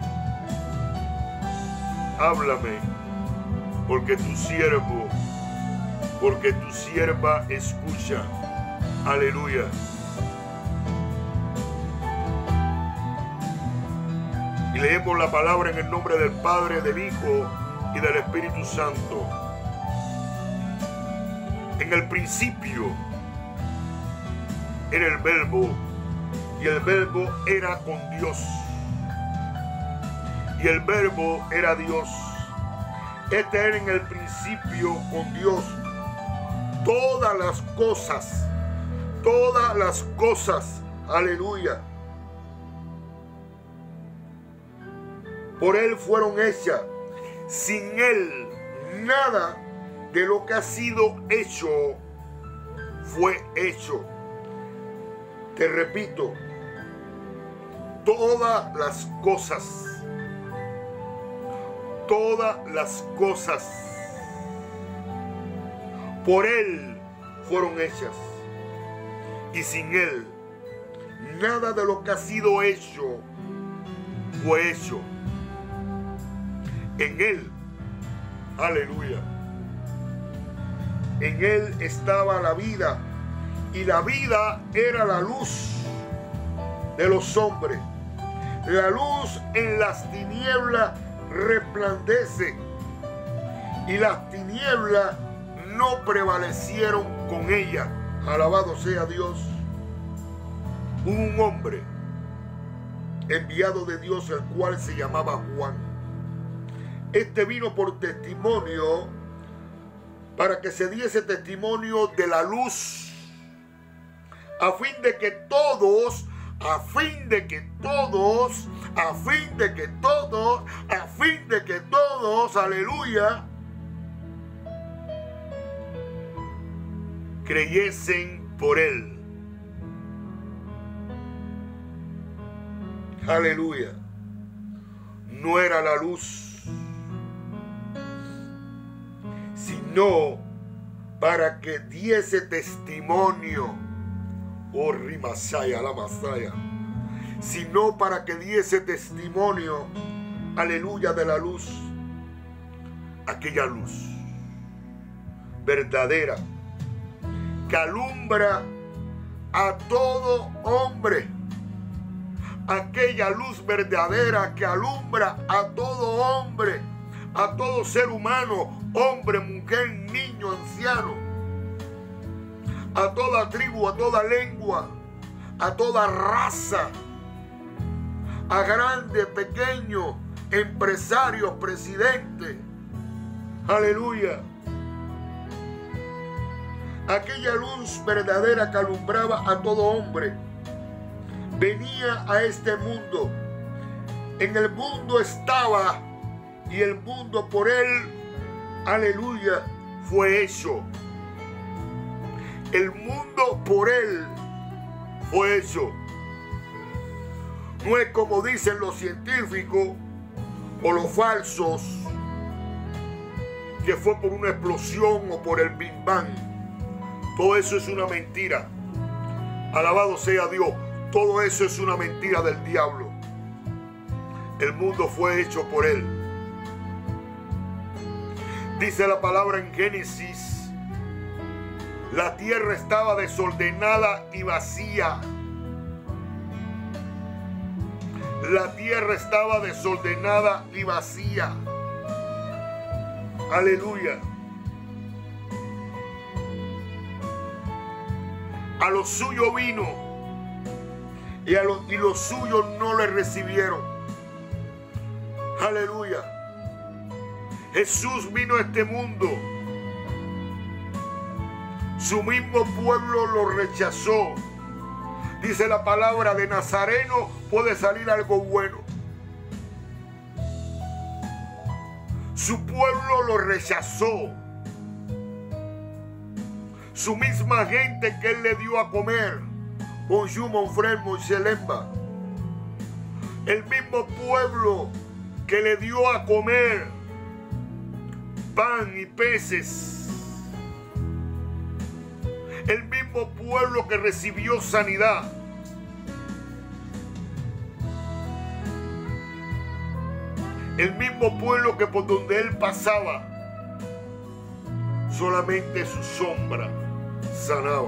Háblame. Porque tu siervo, porque tu sierva escucha. Aleluya. Y leemos la palabra en el nombre del Padre, del Hijo y del Espíritu Santo. En el principio era el Verbo, y el Verbo era con Dios, y el Verbo era Dios. Este era en el principio con Dios. Todas las cosas, aleluya, por Él fueron hechas. Sin Él, nada de lo que ha sido hecho fue hecho. Te repito, todas las cosas, por Él fueron hechas. Y sin Él, nada de lo que ha sido hecho fue hecho. En Él, aleluya, en Él estaba la vida, y la vida era la luz de los hombres. La luz en las tinieblas resplandece, y las tinieblas no prevalecieron con ella. Alabado sea Dios. Hubo un hombre enviado de Dios, el cual se llamaba Juan. Este vino por testimonio, para que se diese testimonio de la luz, a fin de que todos, aleluya, creyesen por Él. Aleluya. No era la luz, sino para que diese testimonio. Oh, Rimasaya, la Masaya. Sino para que diese testimonio, aleluya, de la luz. Aquella luz verdadera que alumbra a todo hombre. Aquella luz verdadera que alumbra a todo hombre, a todo ser humano, hombre, mujer, niño, anciano, a toda tribu, a toda lengua, a toda raza, a grande, pequeño, empresarios, presidentes. Aleluya. Aquella luz verdadera que alumbraba a todo hombre venía a este mundo. En el mundo estaba, y el mundo por Él, aleluya, fue hecho. El mundo por Él fue hecho. No es como dicen los científicos o los falsos, que fue por una explosión o por el Big Bang. Todo eso es una mentira. Alabado sea Dios. Todo eso es una mentira del diablo. El mundo fue hecho por Él. Dice la palabra en Génesis: la tierra estaba desordenada y vacía. La tierra estaba desordenada y vacía. Aleluya. A lo suyo vino, y los suyos no le recibieron. Aleluya. Jesús vino a este mundo. Su mismo pueblo lo rechazó. Dice la palabra: de Nazareno puede salir algo bueno. Su pueblo lo rechazó. Su misma gente que Él le dio a comer, bonjour mon frère, mon chelemba. El mismo pueblo que le dio a comer pan y peces. El mismo pueblo que recibió sanidad. El mismo pueblo que por donde Él pasaba, solamente su sombra sanaba.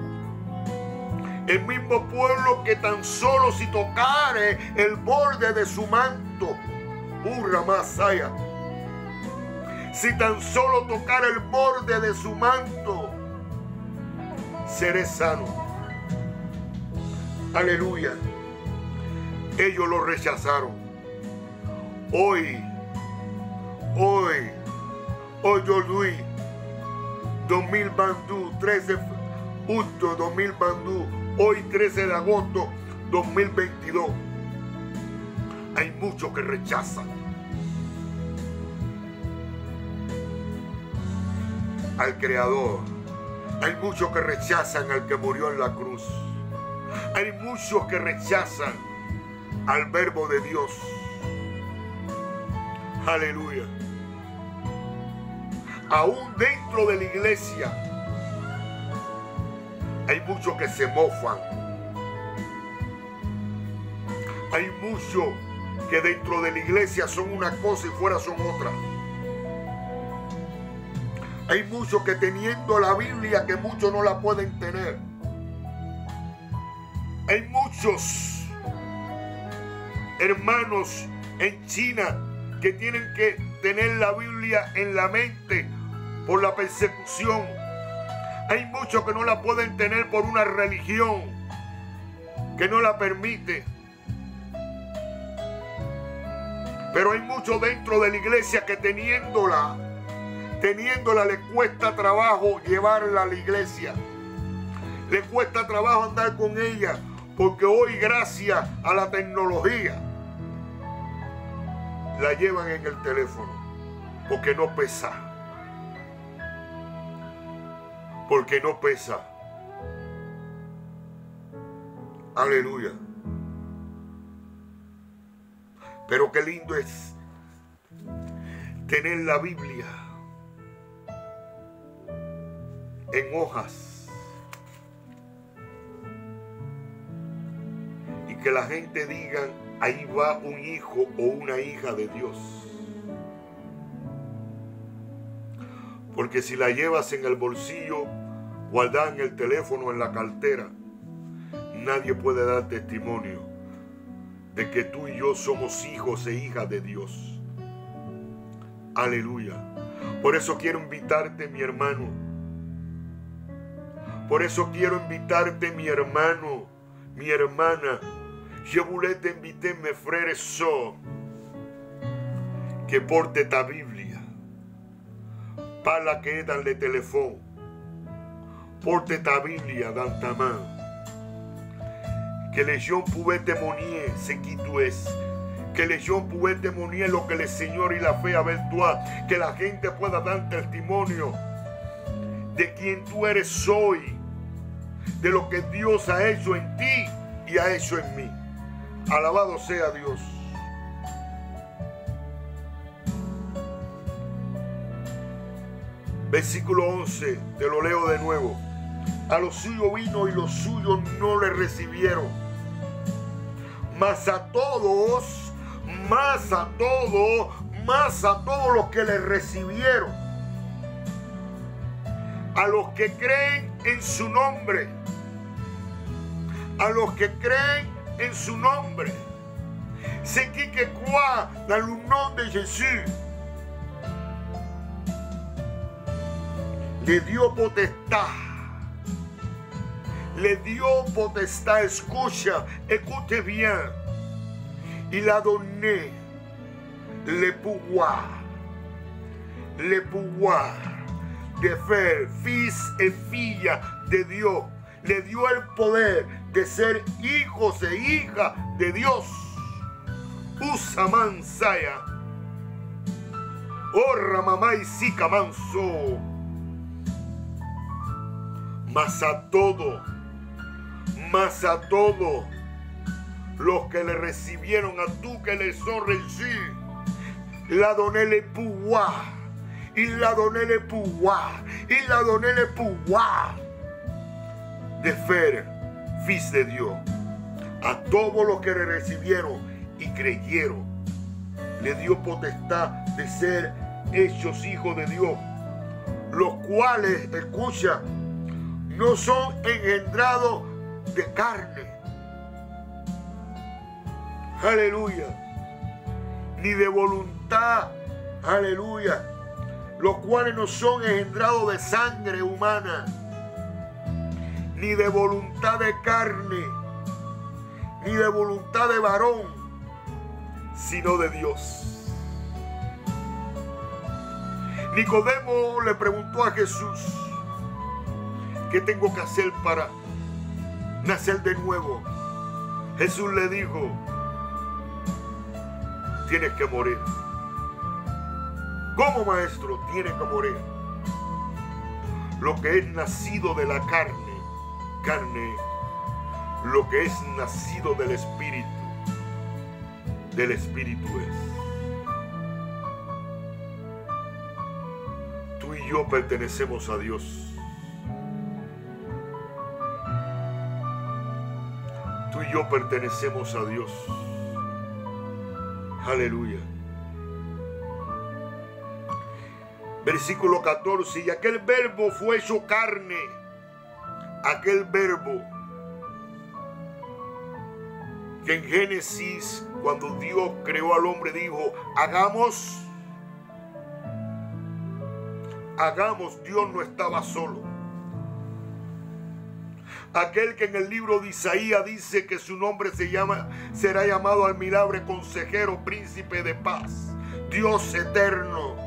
El mismo pueblo que tan solo si tocare el borde de su manto, Masaya, si tan solo tocara el borde de su manto, seré sano. Aleluya. Ellos lo rechazaron. Hoy aujourd'hui, 2022, 13 août 2022, hoy 13 de agosto 2022. Hay muchos que rechazan al Creador. Hay muchos que rechazan al que murió en la cruz. Hay muchos que rechazan al Verbo de Dios. Aleluya. Aún dentro de la iglesia hay muchos que se mofan. Hay muchos que dentro de la iglesia son una cosa y fuera son otra. Hay muchos que teniendo la Biblia que muchos no la pueden tener. Hay muchos hermanos en China que tienen que tener la Biblia en la mente por la persecución. Hay muchos que no la pueden tener por una religión que no la permite. Pero hay muchos dentro de la iglesia que teniéndola le cuesta trabajo llevarla a la iglesia. Le cuesta trabajo andar con ella, porque hoy gracias a la tecnología la llevan en el teléfono, porque no pesa. Porque no pesa. Aleluya. Pero qué lindo es tener la Biblia en hojas y que la gente diga: ahí va un hijo o una hija de Dios. Porque si la llevas en el bolsillo, guardada en el teléfono, en la cartera, nadie puede dar testimonio de que tú y yo somos hijos e hijas de Dios. Aleluya. Por eso quiero invitarte, mi hermano. Por eso quiero invitarte, mi hermano, mi hermana. Je voulais t'inviter, mes frères et sœurs, que porte ta Biblia, pas la que est dans le téléphone. Porte ta Biblia dans ta main. Que les gens pouvaient témoigner ce qui tu es. Que les gens pouvaient témoigner lo que el Señor y la fe avec toi. Que la gente pueda dar testimonio de quien tú eres hoy, de lo que Dios ha hecho en ti y ha hecho en mí. Alabado sea Dios. Versículo 11, te lo leo de nuevo. A los suyos vino y los suyos no le recibieron. Mas a todos los que le recibieron, a los que creen en su nombre, a los que creen en su nombre, c'est qui que croit dans le nom de Jésus, le dio potestad. Le dio potestad, escucha, écoute bien. Il a donné le pouvoir de faire fils et filles de Dios. Le dio el poder de ser hijos e hijas de Dios. Usaman saya. Orra mamá y sica manso. Mas a todos los que le recibieron, a tú que les ont reçu, il a donné le pouvoir. Il a donné le pouvoir. Il a donné le pouvoir de faire fils de Dios. A todos los que le recibieron y creyeron, le dio potestad de ser hechos hijos de Dios, los cuales, escucha, no son engendrados de carne, aleluya, ni de voluntad, aleluya, los cuales no son engendrados de sangre humana, ni de voluntad de carne, ni de voluntad de varón, sino de Dios. Nicodemo le preguntó a Jesús: ¿qué tengo que hacer para nacer de nuevo? Jesús le dijo: tienes que morir. ¿Cómo, maestro? Tienes que morir. Lo que es nacido de la carne, lo que es nacido del Espíritu es. Tú y yo pertenecemos a Dios. Tú y yo pertenecemos a Dios. Aleluya. Versículo 14. Y aquel verbo fue hecho carne. Aquel verbo que en Génesis, cuando Dios creó al hombre, dijo: hagamos. Dios no estaba solo. Aquel que en el libro de Isaías dice que su nombre será llamado Almirable, Consejero, Príncipe de Paz, Dios eterno.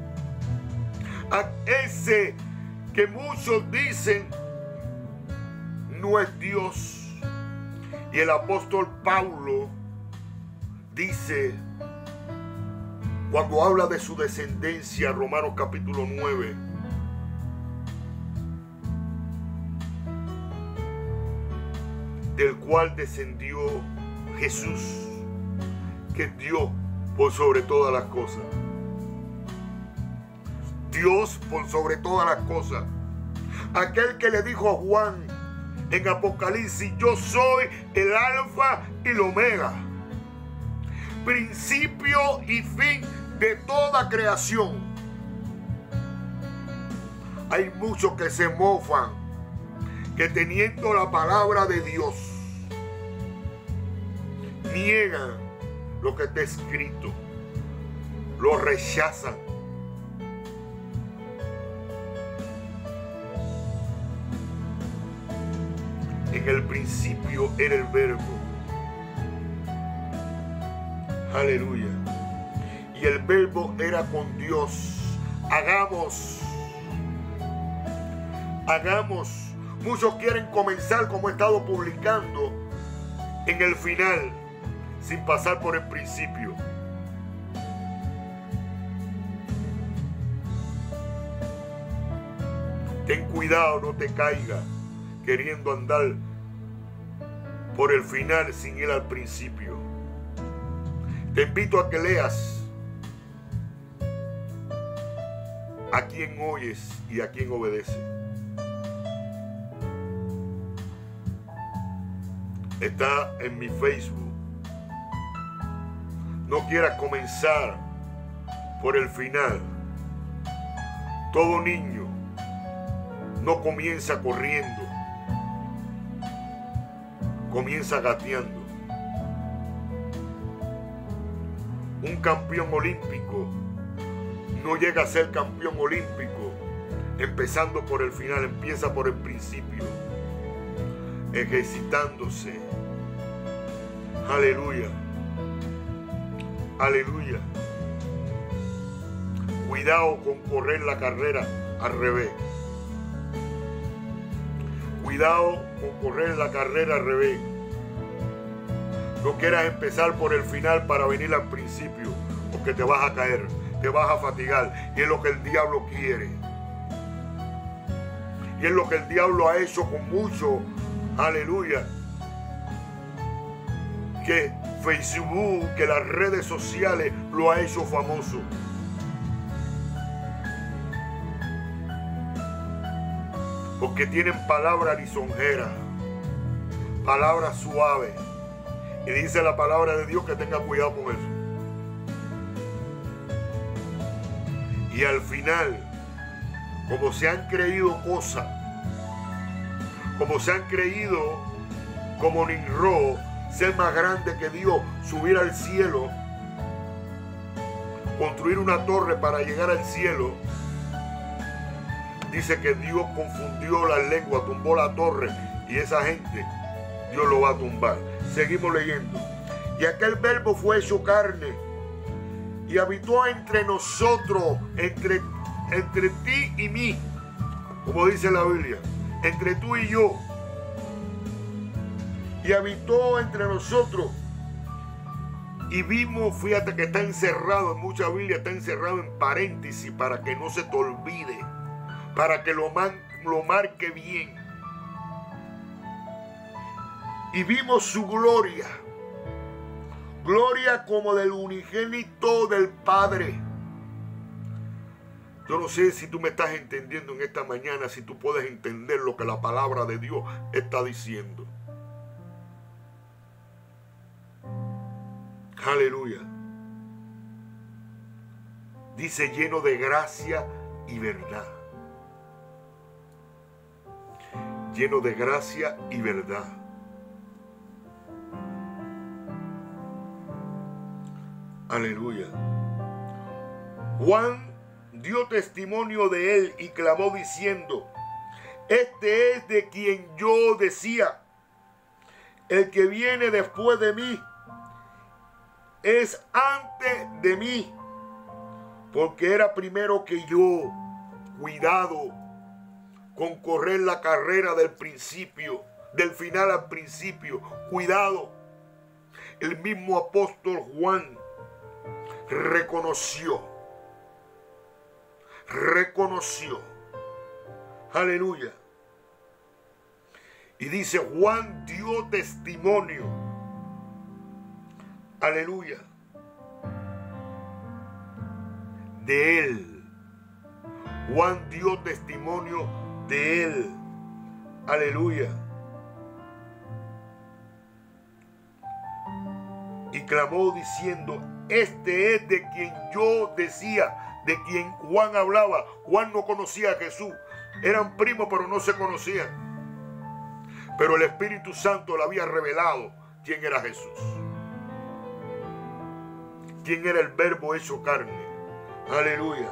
A ese que muchos dicen no es Dios. Y el apóstol Pablo dice, cuando habla de su descendencia, Romanos capítulo 9, del cual descendió Jesús, que es Dios por sobre todas las cosas. Dios por sobre todas las cosas. Aquel que le dijo a Juan en Apocalipsis: yo soy el alfa y el omega, principio y fin de toda creación. Hay muchos que se mofan, que teniendo la palabra de Dios, niegan lo que está escrito, lo rechazan. En el principio era el verbo. Aleluya. Y el verbo era con Dios. Hagamos. Muchos quieren comenzar, como he estado publicando, en el final, sin pasar por el principio. Ten cuidado, no te caigas queriendo andar por el final sin ir al principio. Te invito a que leas a quien oyes y a quien obedece. Está en mi Facebook. No quieras comenzar por el final. Todo niño no comienza corriendo, comienza gateando. Un campeón olímpico no llega a ser campeón olímpico empezando por el final, empieza por el principio, ejercitándose. Aleluya. Aleluya. Cuidado con correr la carrera al revés. Cuidado con correr la carrera al revés. No quieras empezar por el final para venir al principio, porque te vas a caer, te vas a fatigar. Y es lo que el diablo quiere. Y es lo que el diablo ha hecho con muchos. Aleluya. Que Facebook, que las redes sociales lo ha hecho famoso. Porque tienen palabras lisonjeras, palabras suaves. Y dice la palabra de Dios que tenga cuidado con eso. Y al final, como se han creído cosas, como se han creído, como Nimrod, ser más grande que Dios, subir al cielo, construir una torre para llegar al cielo. Dice que Dios confundió la lengua, tumbó la torre, y esa gente Dios lo va a tumbar. Seguimos leyendo. Y aquel verbo fue hecho carne y habitó entre nosotros, entre entre ti y mí, como dice la Biblia, entre tú y yo, y habitó entre nosotros. Y vimos, fíjate que está encerrado, en mucha Biblia está encerrado en paréntesis para que no se te olvide, para que lo marque bien. Y vimos su gloria, gloria como del unigénito del Padre. Yo no sé si tú me estás entendiendo en esta mañana, si tú puedes entender lo que la palabra de Dios está diciendo. Aleluya. Dice lleno de gracia y verdad. Lleno de gracia y verdad. Aleluya. Juan dio testimonio de él y clamó diciendo: este es de quien yo decía, el que viene después de mí es antes de mí, porque era primero que yo. Cuidado con correr la carrera del principio, del final al principio. Cuidado. El mismo apóstol Juan reconoció. Aleluya. Y dice, Juan dio testimonio. Aleluya. De él. Juan dio testimonio de él. Aleluya. Y clamó diciendo, este es de quien yo decía, de quien Juan hablaba. Juan no conocía a Jesús. Eran primos, pero no se conocían. Pero el Espíritu Santo le había revelado quién era Jesús. Quién era el Verbo hecho carne. Aleluya.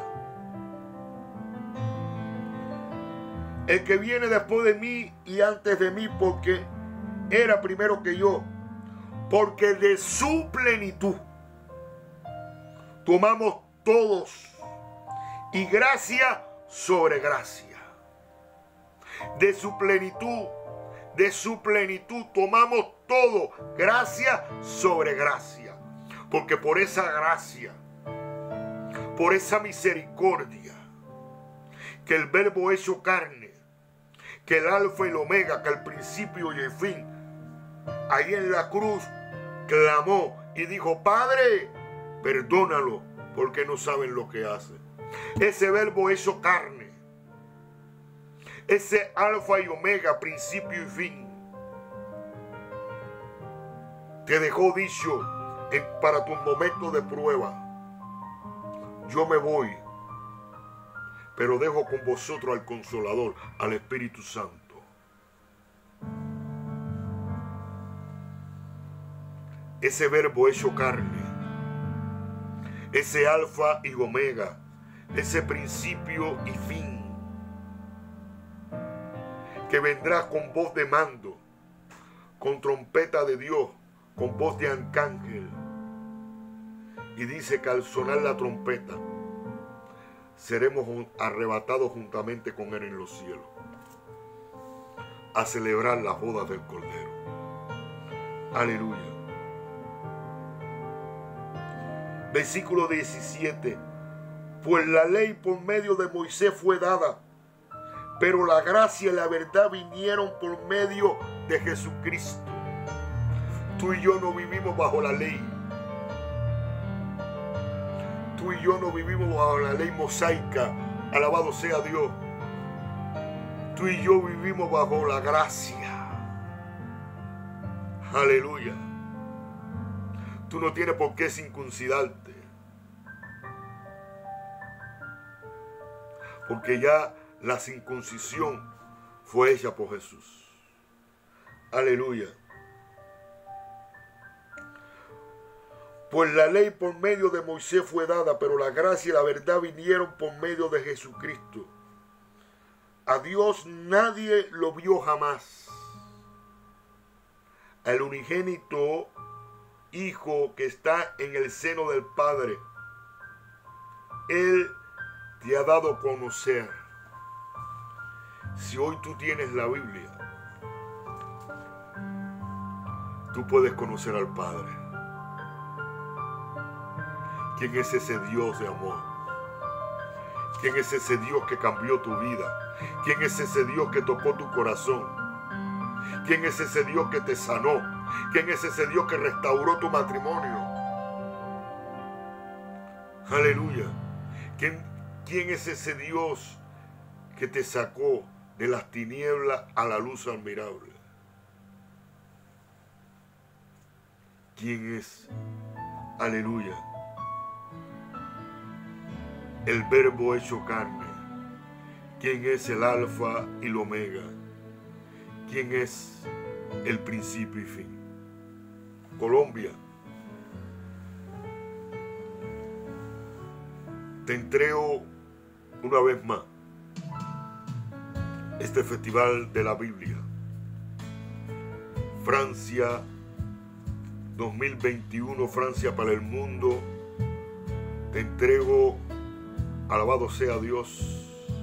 El que viene después de mí y antes de mí, porque era primero que yo. Porque de su plenitud tomamos todos, y gracia sobre gracia. De su plenitud tomamos todo, gracia sobre gracia. Porque por esa gracia, por esa misericordia, que el Verbo hecho carne, que el alfa y el omega, que el principio y el fin, ahí en la cruz clamó y dijo, Padre, perdónalo, porque no saben lo que hacen. Ese Verbo hecho carne, ese alfa y omega, principio y fin, te dejó dicho para tus momentos de prueba, yo me voy, pero dejo con vosotros al Consolador, al Espíritu Santo. Ese Verbo hecho carne, ese alfa y omega, ese principio y fin, que vendrá con voz de mando, con trompeta de Dios, con voz de arcángel. Y dice que al sonar la trompeta, seremos arrebatados juntamente con Él en los cielos, a celebrar las bodas del Cordero. Aleluya. Versículo 17. Pues la ley por medio de Moisés fue dada, pero la gracia y la verdad vinieron por medio de Jesucristo. Tú y yo no vivimos bajo la ley. Tú y yo no vivimos bajo la ley mosaica. Alabado sea Dios. Tú y yo vivimos bajo la gracia. Aleluya. Tú no tienes por qué circuncidarte, porque ya la circuncisión fue hecha por Jesús. Aleluya. Pues la ley por medio de Moisés fue dada, pero la gracia y la verdad vinieron por medio de Jesucristo. A Dios nadie lo vio jamás. El unigénito Hijo que está en el seno del Padre, Él te ha dado a conocer. Si hoy tú tienes la Biblia, tú puedes conocer al Padre. ¿Quién es ese Dios de amor? ¿Quién es ese Dios que cambió tu vida? ¿Quién es ese Dios que tocó tu corazón? ¿Quién es ese Dios que te sanó? ¿Quién es ese Dios que restauró tu matrimonio? Aleluya. ¿Quién es ese Dios que te sacó de las tinieblas a la luz admirable? ¿Quién es? Aleluya. El Verbo hecho carne. ¿Quién es el Alfa y el Omega? ¿Quién es el principio y fin? Colombia, te entrego una vez más este Festival de la Biblia. Francia 2021, Francia para el mundo. Te entrego, alabado sea Dios,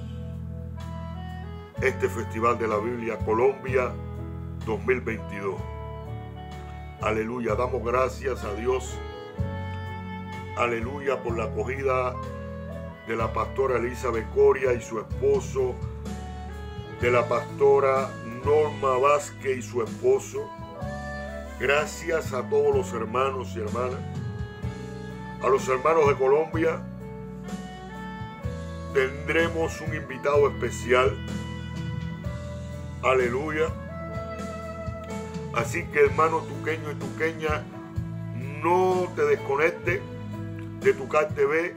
este Festival de la Biblia Colombia 2022. Aleluya, damos gracias a Dios. Aleluya por la acogida de la pastora Elizabeth Coria y su esposo, de la pastora Norma Vázquez y su esposo. Gracias a todos los hermanos y hermanas, a los hermanos de Colombia. Tendremos un invitado especial. Aleluya. Así que, hermano tuqueño y tuqueña, no te desconectes de Tucar TV.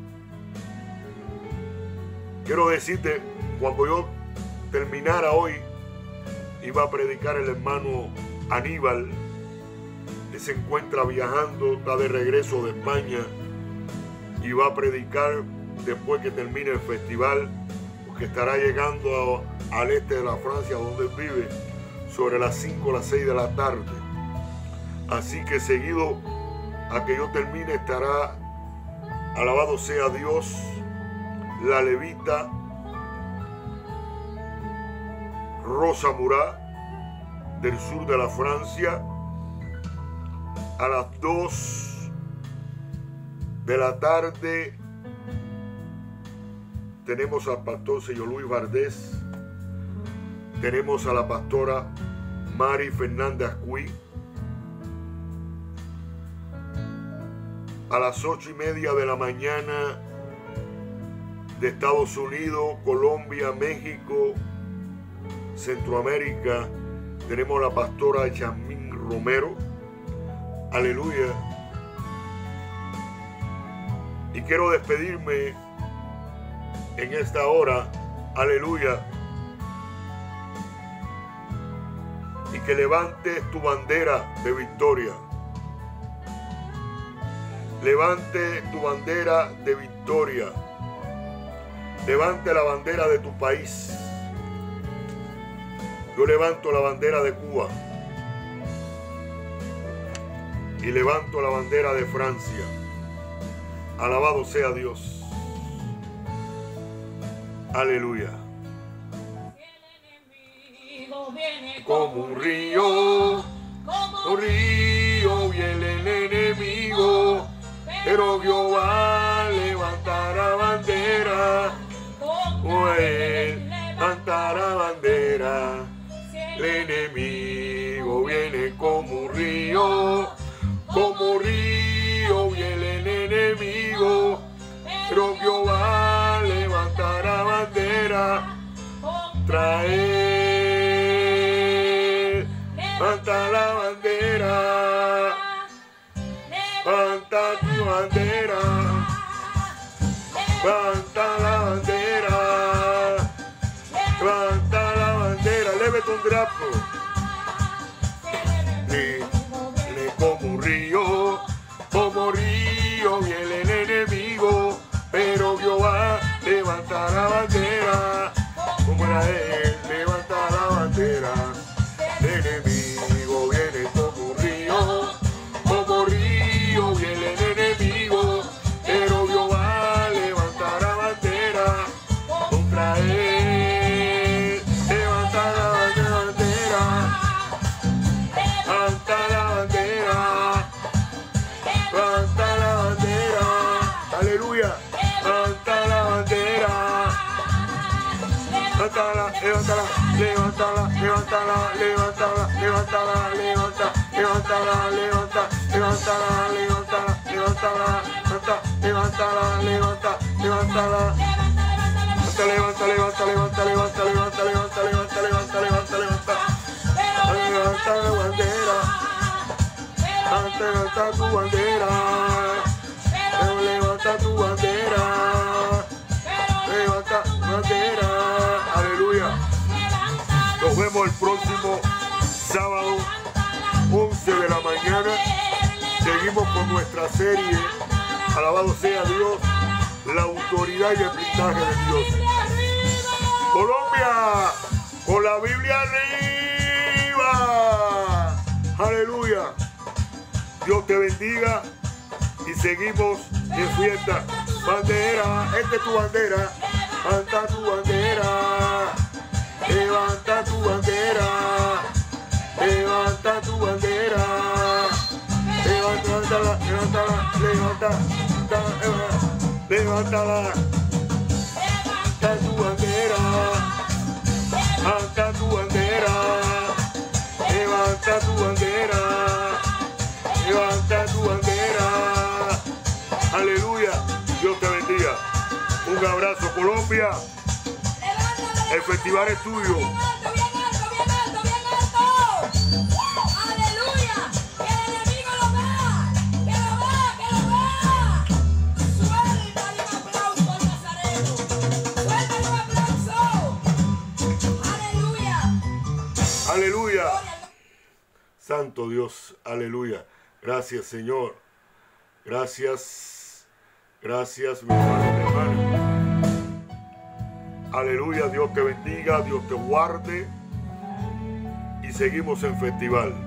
Quiero decirte, cuando yo terminara hoy, iba a predicar el hermano Aníbal, que se encuentra viajando, está de regreso de España, y va a predicar después que termine el festival, porque estará llegando al este de la Francia, donde él vive, sobre las 5 o las 6 de la tarde. Así que seguido a que yo termine estará, alabado sea Dios, la levita Rosa Murat del sur de la Francia. A las 2 de la tarde tenemos al pastor señor Luis Vardés, tenemos a la pastora Mari Fernández Cuí. A las 8:30 de la mañana de Estados Unidos, Colombia, México, Centroamérica, tenemos a la pastora Yasmín Romero. Aleluya. Y quiero despedirme en esta hora. Aleluya. Y que levantes tu bandera de victoria. Levante tu bandera de victoria. Levante la bandera de tu país. Yo levanto la bandera de Cuba. Y levanto la bandera de Francia. Alabado sea Dios. Aleluya. Como un río viene el enemigo, pero Jehová levantará bandera, o él levantará bandera. El enemigo viene como un río viene el enemigo, pero Jehová levantará bandera contra él. Levanta la bandera, levanta tu bandera, levanta la bandera, levanta la bandera, levanta un drapo. Como río viene el enemigo, pero Jehová levanta la bandera, como era él, levanta la bandera. El enemigo viene como río viene el enemigo, pero Jehová levantará bandera levántala, levántala, levántala, levántala, levántala, levántala, levanta, levántala, levanta, levántala, levántala, levántala, levántala, levanta, levántala. Levanta, levanta, levanta, levanta, levanta, levanta, levanta, levanta, levanta, levanta. Levanta la bandera. Levanta tu bandera. Levanta tu bandera. Levanta tu bandera. Aleluya. Nos vemos el próximo sábado, 11 de la mañana. Seguimos con nuestra serie. Alabado sea Dios, la autoridad y el blindaje de Dios. Colombia, con la Biblia arriba. Aleluya. Dios te bendiga y seguimos en fiesta. Bandera, esta es tu bandera. Levanta tu bandera. Levanta tu bandera. Levanta tu bandera. Levántala, levántala, levanta. Levántala. Levanta tu bandera. Levanta tu bandera. Levanta tu bandera. Levanta tu bandera. Aleluya. Dios te bendiga. Un abrazo, Colombia. El festival es tuyo. Aleluya. Santo Dios, aleluya. Gracias, Señor. Gracias. Gracias, mi hermano, mi hermana. Aleluya. Dios te bendiga, Dios te guarde. Y seguimos en festival.